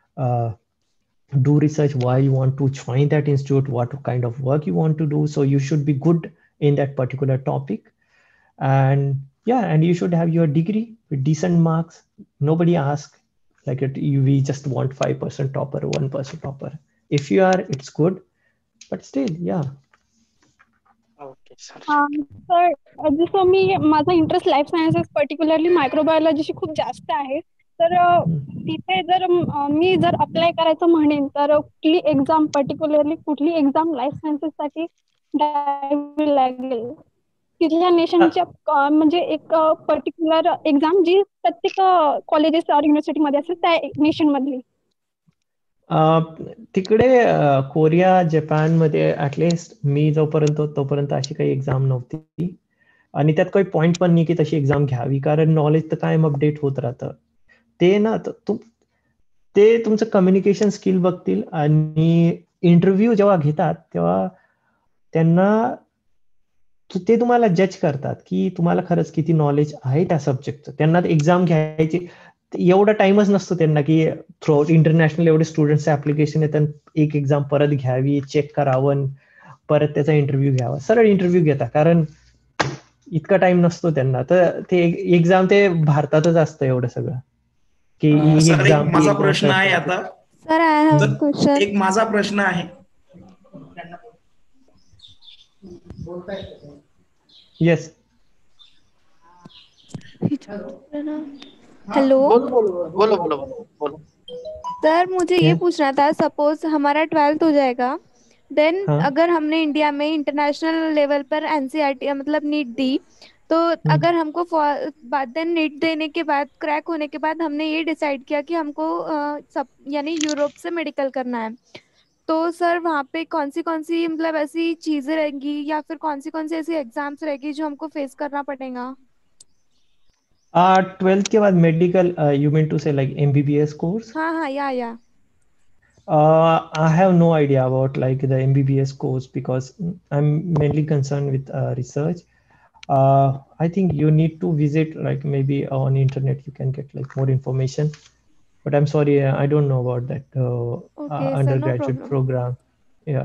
do research, why you want to join that institute, what kind of work you want to do. So you should be good in that particular topic. And yeah, and you should have your degree with decent marks. Nobody asks like we just want 5% topper, 1% topper. If you are, it's good, but still, yeah. Okay, sir. Sir जसं मी माझा interest life sciences particularly मायक्रोबायोलॉजीशी खूप जास्त आहे, तर तिथे जर मी जर अप्लाय करायचं म्हणेन तर कुठली एक्झाम पर्टिक्युलरली कुठली एक्झाम लाईफ सायन्सेस साठी द्यावी लागेल? तिथल्या नेशनच्या म्हणजे एक पर्टिक्युलर एक्झाम जी प्रत्येक कॉलेजेस और युनिव्हर्सिटी मध्ये असेल त्या नेशन मधली. तिकडे कोरिया, जपान मध्ये ऍटलिस्ट मी जोपर्यंत तोपर्यंत अशी काही एक्झाम नव्हती, आणि त्यात काही पॉइंट पण नाही की तशी एक्झाम घ्यावी, कारण नॉलेज तर कायम अपडेट होत राहतं. ते ना ते तुमचं कम्युनिकेशन स्किल बघतील, आणि इंटरव्ह्यू जेव्हा घेतात तेव्हा त्यांना ते तुम्हाला जज करतात की तुम्हाला खरंच किती नॉलेज आहे त्या सब्जेक्टचं. त्यांना एक्झाम घ्यायची एवढा टाइमच नसतो त्यांना की थ्रू आउट इंटरनॅशनल एवढे स्टुडंट्स ऍप्लिकेशन येतात, एक एक्झाम परत घ्यावी, चेक करावं, परत त्याचा इंटरव्ह्यू घ्यावा. सरळ इंटरव्ह्यू घेतात, कारण इतका टाइम नसतो त्यांना. तर ते एक्झाम ते भारतातच असतं एवढं सगळं की एक्झाम. माझा प्रश्न आहे आता सर, आय हॅव क्वेश्चन. एक माझा प्रश्न आहे. यस. हेलो. बोलो. सर मुझे ये पूछना था, सपोज हमारा 12th हो जाएगा, देन अगर हमने इंडिया में इंटरनेशनल लेवल पर एनसीईआरटी मतलब नीट दी, तो अगर हमको देन नीट देने के बाद, क्रैक होने के बाद हमने ये डिसाइड किया कि हमको यानी यूरोप से मेडिकल करना है, तो सर वहाँ पे कौन सी मतलब ऐसी चीजें रहेंगी या फिर कौन सी ऐसी एग्जाम्स रहेगी जो हमको फेस करना पड़ेगा? 12th के बाद medical, you mean to say like MBBS course? हाँ, yeah. I have no idea about like the MBBS course because I'm mainly concerned with research. I think you need to visit like maybe on internet you can get like more information. but I'm sorry, I don't know about that Okay, sir, no undergraduate problem. program. Yeah.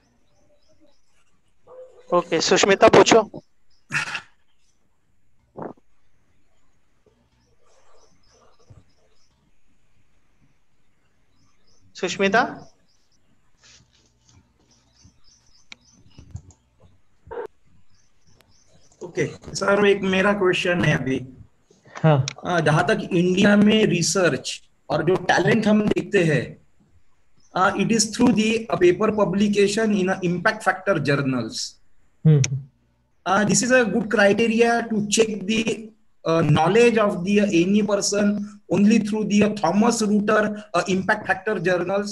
Okay, Sushmita पूछो. Sushmita. Okay sir, एक मेरा question है अभी. हाँ. जहां तक India में research और जो टैलेंट हम देखते हैं, it is through the paper publication in impact factor journals. This is a good criteria to check the knowledge of the any person only through the Thomson Reuters impact factor journals.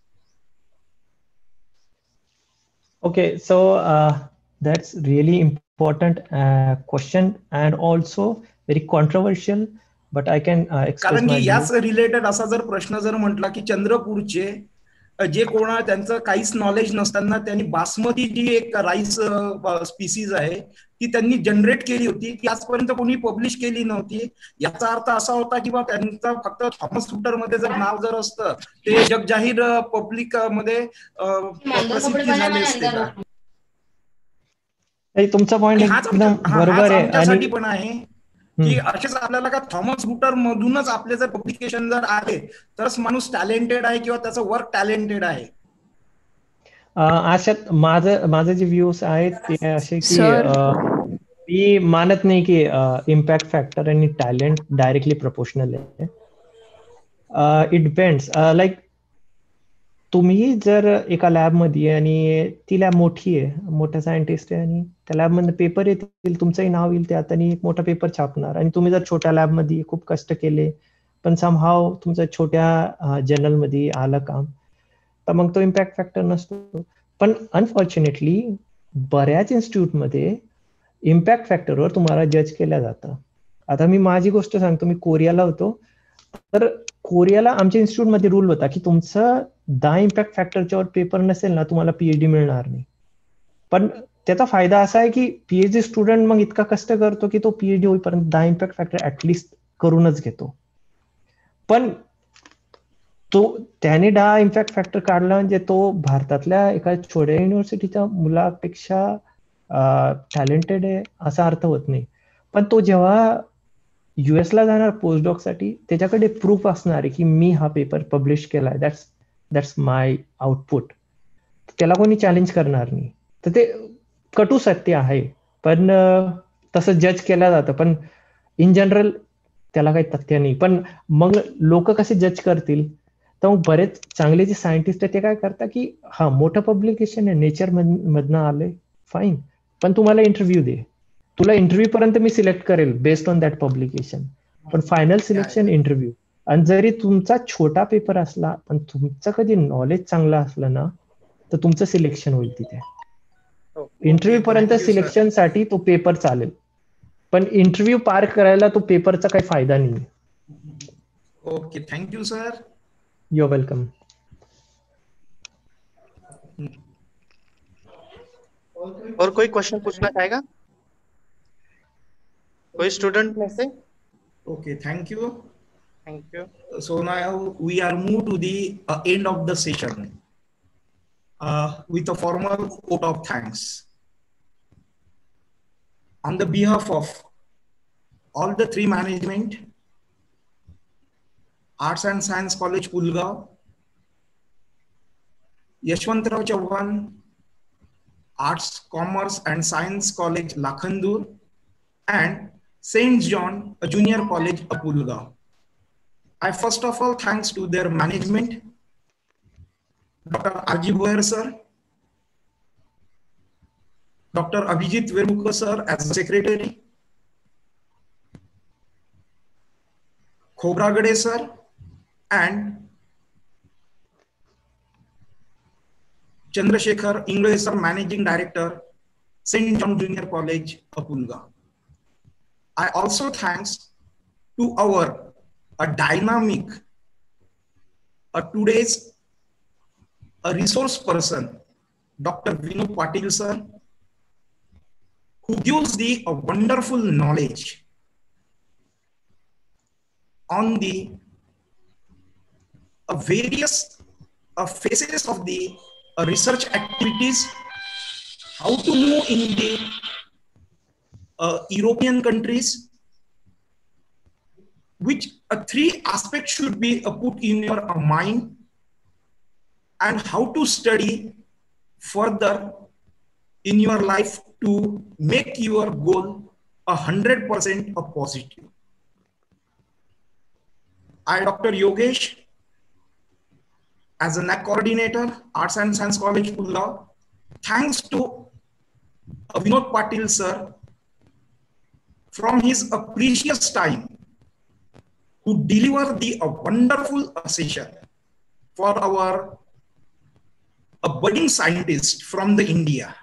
Okay, so that's really important question and also very controversial, but I can express कारण my की view. याच related असा जर प्रश्न जर म्हटला की चंद्रपूरचे जे कोणा त्यांचं काहीच नॉलेज नसताना त्यांनी बासमती जी एक राईस स्पीसीज आहे ती त्यांनी जनरेट केली होती, ती आजपर्यंत कोणी पब्लिश केली नव्हती. याचा अर्थ असा होता की बा त्यांचा फक्त थॉमस रूटर मध्ये जर नाव जर असतं ते जगजाहीर पब्लिक मध्ये प्रसिद्धी झाली असते का? तुमचा पॉइंट एकदम बरोबर आहे. आमच्यासाठी पण आहे की असेच आपल्याला का थॉमस रूटर मधूनच आपले जर पब्लिकेशन जर आले तरच माणूस टॅलेंटेड आहे किंवा त्याचं वर्क टॅलेंटेड आहे. अशात माझे जे व्ह्यूज आहेत ते असे की मी मानत नाही की इम्पॅक्ट फॅक्टर आणि टॅलेंट डायरेक्टली प्रोपोर्शनल आहे. It depends. लाईक तुम्ही जर एका लॅबमध्ये आणि ती लॅब मोठी आहे, मोठा सायंटिस्ट आहे आणि त्या लॅबमध्ये पेपर येतील, तुमचंही नाव येईल त्यात आणि एक मोठा पेपर छापणार, आणि तुम्ही जर छोट्या लॅबमध्ये खूप कष्ट केले पण समहाव तुमच्या छोट्या जर्नलमध्ये आलं काम, तर मग तो इम्पॅक्ट फॅक्टर नसतो. पण अनफॉर्च्युनेटली बऱ्याच इन्स्टिट्यूटमध्ये इम्पॅक्ट फॅक्टरवर तुम्हाला जज केलं जातं. आता मी माझी गोष्ट सांगतो. मी कोरियाला होतो, तर कोरियाला आमच्या इन्स्टिट्यूटमध्ये रूल होता की तुमचं 10 इम्पॅक्ट फॅक्टरच्या वर पेपर नसेल ना तुम्हाला पीएचडी मिळणार नाही. पण त्याचा फायदा असा आहे की पीएचडी स्टुडंट मग इतका कष्ट करतो की तो पीएचडी होईपर्यंत 10 इम्पॅक्ट फॅक्टर ऍटलिस्ट करूनच घेतो. पण तो त्याने 10 इम्पॅक्ट फॅक्टर काढला म्हणजे तो भारतातल्या एका छोट्या युनिव्हर्सिटीच्या मुलापेक्षा टॅलेंटेड आहे असा अर्थ होत नाही. पण तो जेव्हा US ला जाणार पोस्टडॉक साठी, त्याच्याकडे प्रूफ असणार आहे की मी हा पेपर पब्लिश केलाय, दॅट्स माय आउटपुट. त्याला कोणी चॅलेंज करणार नाही. तर ते कटू सत्य आहे, पण तसं जज केलं जातं. पण इन जनरल त्याला काही तथ्य नाही. पण मग लोक कसे जज करतील, तर मग बरेच चांगले जे सायंटिस्ट आहेत ते काय करतात की हा मोठं पब्लिकेशन आहे, नेचर मधनं आलंय, फाईन, पण तुम्हाला इंटरव्ह्यू दे, तुला इंटरव्ह्यू पर्यंत मी सिलेक्ट करेल बेस्ड ऑन दॅट पब्लिकेशन, पण फायनल सिलेक्शन इंटरव्ह्यू. आणि जरी तुमचा छोटा पेपर असला पण तुमचं कधी नॉलेज चांगलं असलं ना तर तुमचं सिलेक्शन होईल तिथे. इंटरव्ह्यू पर्यंत सिलेक्शन साठी तो पेपर चालेल, पण इंटरव्ह्यू पार करायला तो पेपरचा काही फायदा नाही. Okay, thank you sir. You are welcome. और कोई क्वेश्चन पूछना चाहेगा? कोई स्टूडेंट में से? Okay, thank you. Thank you. So now we are moved to the end of the session with a formal vote of thanks. On the behalf of all the three management, Arts and Science College Pulgaon, Yashwantrao Chauhan, Arts, Commerce and Science College Lakhandur, and St. John Junior College Pulgaon. I first of all thanks to their management, Dr. R.G. Boyer sir, Dr. Abhijit Vermukher sir as secretary, Khobragade sir, and Chandrasekhar Ingle sir, managing director, St. John Junior College Pulgaon. I also thanks to our dynamic today's resource person, Dr. Vinu Patil sir, who gives the wonderful knowledge on the various phases of the research activities, how to move in the European countries, which three aspects should be put in your mind, and how to study further in your life to make your goal 100% positive. I, Dr. Yogesh, as a NAC coordinator, Arts and Science College, Pulgaon, thanks to Vinod Patil sir from his precious time to deliver the wonderful session for our budding scientist from the India.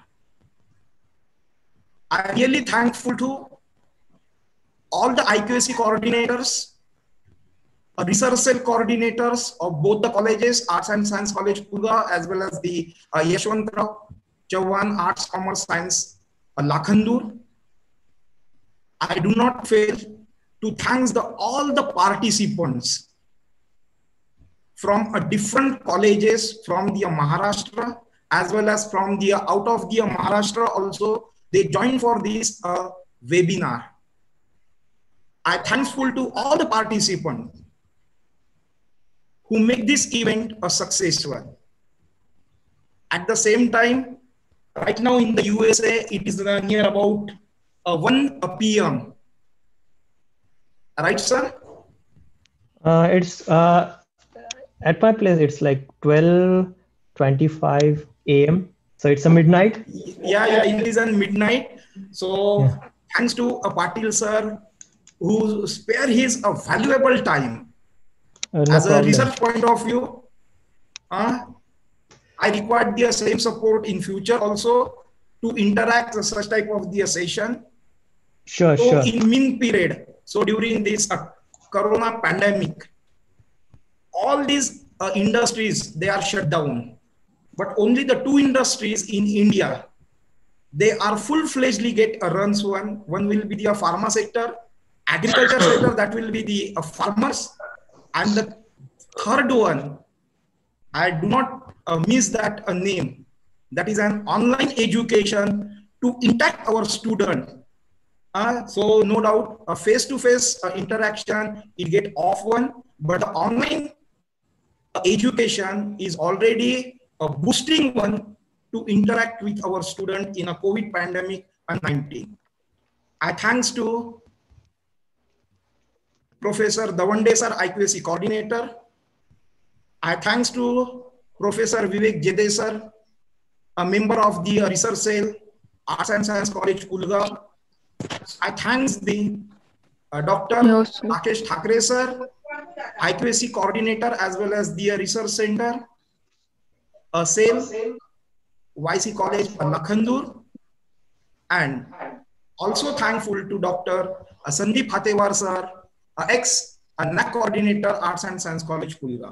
I am really thankful to all the IQAC coordinators, research cell coordinators of both the colleges, Arts and Science College, Pulgaon, as well as the Yashwantrao Chauhan Arts, Commerce, Science, Lakhandur. I do not fail to thank all the participants from different colleges from the Maharashtra, as well as from the out of the Maharashtra also. They joined for this webinar. I am thankful to all the participants who make this event a successful. At the same time, right now in the USA, it is near about 1 p.m. Right, sir? It's at my place, it's like 12:25 a.m. So it's a midnight. Yeah, it is a midnight. So thanks to Patil sir, who spare his valuable time. No As problem. a research point of view, I require the same support in future also to interact with such type of the session. Sure. In mean period, so during this Corona pandemic, all these industries, they are shut down. But only the 2 industries in India, they are full-fledgedly get a runs. One will be the pharma sector, agriculture sector, that will be the farmers. And the third one, I do not miss that name. That is an online education to impact our student. So no doubt a face-to-face interaction, it get off one, but the online education is already a boosting one to interact with our student in a COVID pandemic 19. I thanks to Professor Davande sir, IQAC coordinator. I thanks to Professor Vivek Jede sir, a member of the research cell, Arts and Science College, Pulgaon. I thanks the Dr. Rakesh Thakre sir, IQAC coordinator, as well as the research center, cell, YC College, Lakhandur, and also thankful to Dr. Sandeep Hatewar sir, ex-NAC coordinator, Arts and Science College, Pulgaon.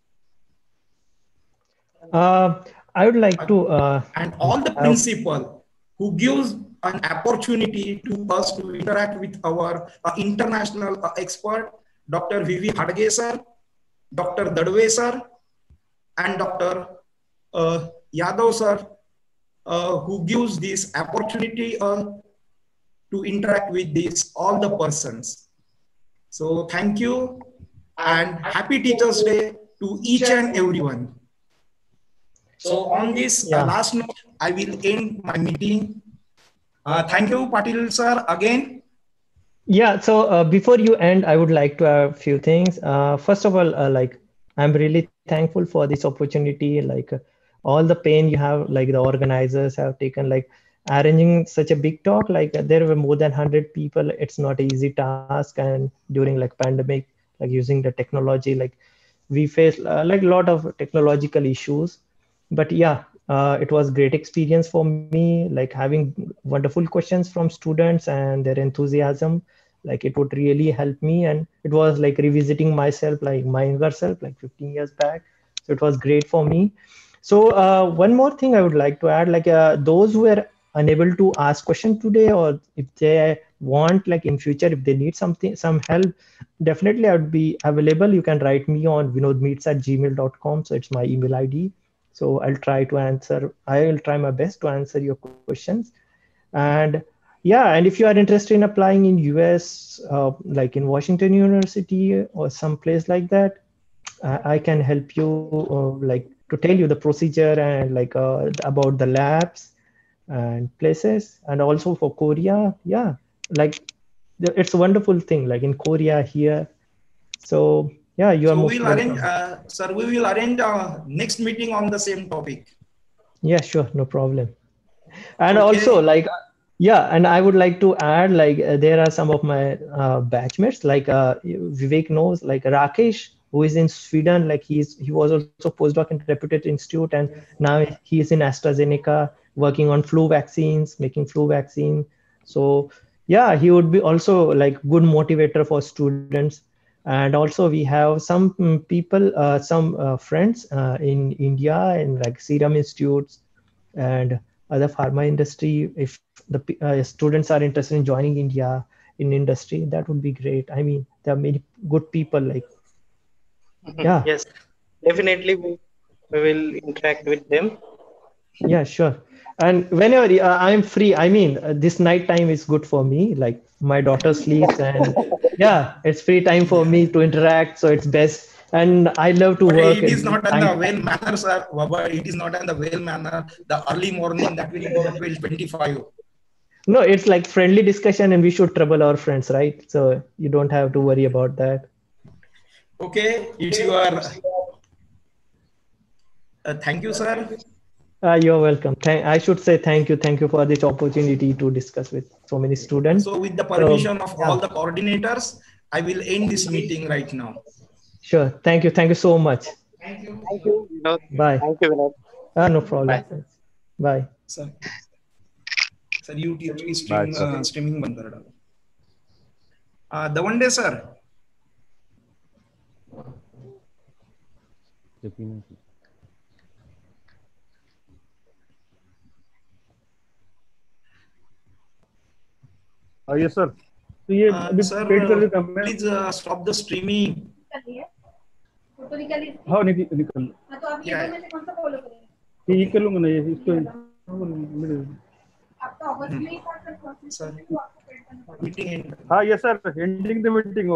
I would like to and all the principal who gives an opportunity to us to interact with our international expert, Dr. V.V. Hadge sir, Dr. Dadwe sir, and Dr. Yadav sir, who gives this opportunity to interact with all the persons. So thank you and happy Teachers Day to each and everyone. So on this last note, I will end my meeting. Thank you, Patil sir, again. Yeah, so before you end, I would like to add a few things. First of all, I'm really thankful for this opportunity, all the pain you have, the organizers have taken, arranging such a big talk, there were more than 100 people. It's not an easy task, and during pandemic, using the technology, we face a lot of technological issues. But yeah, it was great experience for me, having wonderful questions from students and their enthusiasm. It would really help me, and it was revisiting myself, my younger self, 15 years back. So it was great for me. So one more thing I would like to add, those who were unable to ask question today, or if they want, like in future, if they need some help, definitely I would be available. You can write me on vinodmeets@gmail.com. So it's my email ID. So I'll try my best to answer your questions. And yeah, and if you are interested in applying in US, like in Washington University or some place like that, I can help you, like to tell you the procedure and like about the labs and places, and also for Korea. Yeah, like it's a wonderful thing, like in Korea here. So yeah, you are most welcome. Sir, we will arrange next meeting on the same topic. Yeah, sure, no problem. And also, like, yeah, and I would like to add, like, there are some of my batchmates, like Vivek knows, like Rakesh, who is in Sweden. Like he was also postdoc in reputed institute, and now he is in AstraZeneca working on flu vaccines, making flu vaccine. So yeah, he would be also like good motivator for students. And also we have some people, some friends in India, in like Serum Institutes and other pharma industry. If the students are interested in joining India in industry, that would be great. I mean, there are many good people, like, yeah. Yes, definitely we will interact with them. Yeah, sure. And whenever I'm free, I mean, this night time is good for me. Like my daughter sleeps, and yeah, it's free time for me to interact. So it's best. And I love to work. It is not in the well manner, sir. It is not in the well manner. The early morning that will be 12:25. No, it's like friendly discussion, and we should trouble our friends, right? So you don't have to worry about that. Okay, it's your. Thank you, sir. You're welcome. I should say thank you. Thank you for this opportunity to discuss with so many students. So with the permission of all the coordinators, I will end this meeting right now. Sure. Thank you. Thank you so much. Thank you. Thank you. Bye. Thank you, Vinod. No problem. Bye. Sir, YouTube streaming बंद कर डालो. Davande sir. Yes sir. तो ये sir, please stop the streaming. हाँ निकल. तो आप ये में से कौन सा फॉलो करेंगे? ये कर लूँगा ना ये इसको. आपका ऑगस्ट में ही था सर. Meeting. हाँ yes sir. Ending the meeting.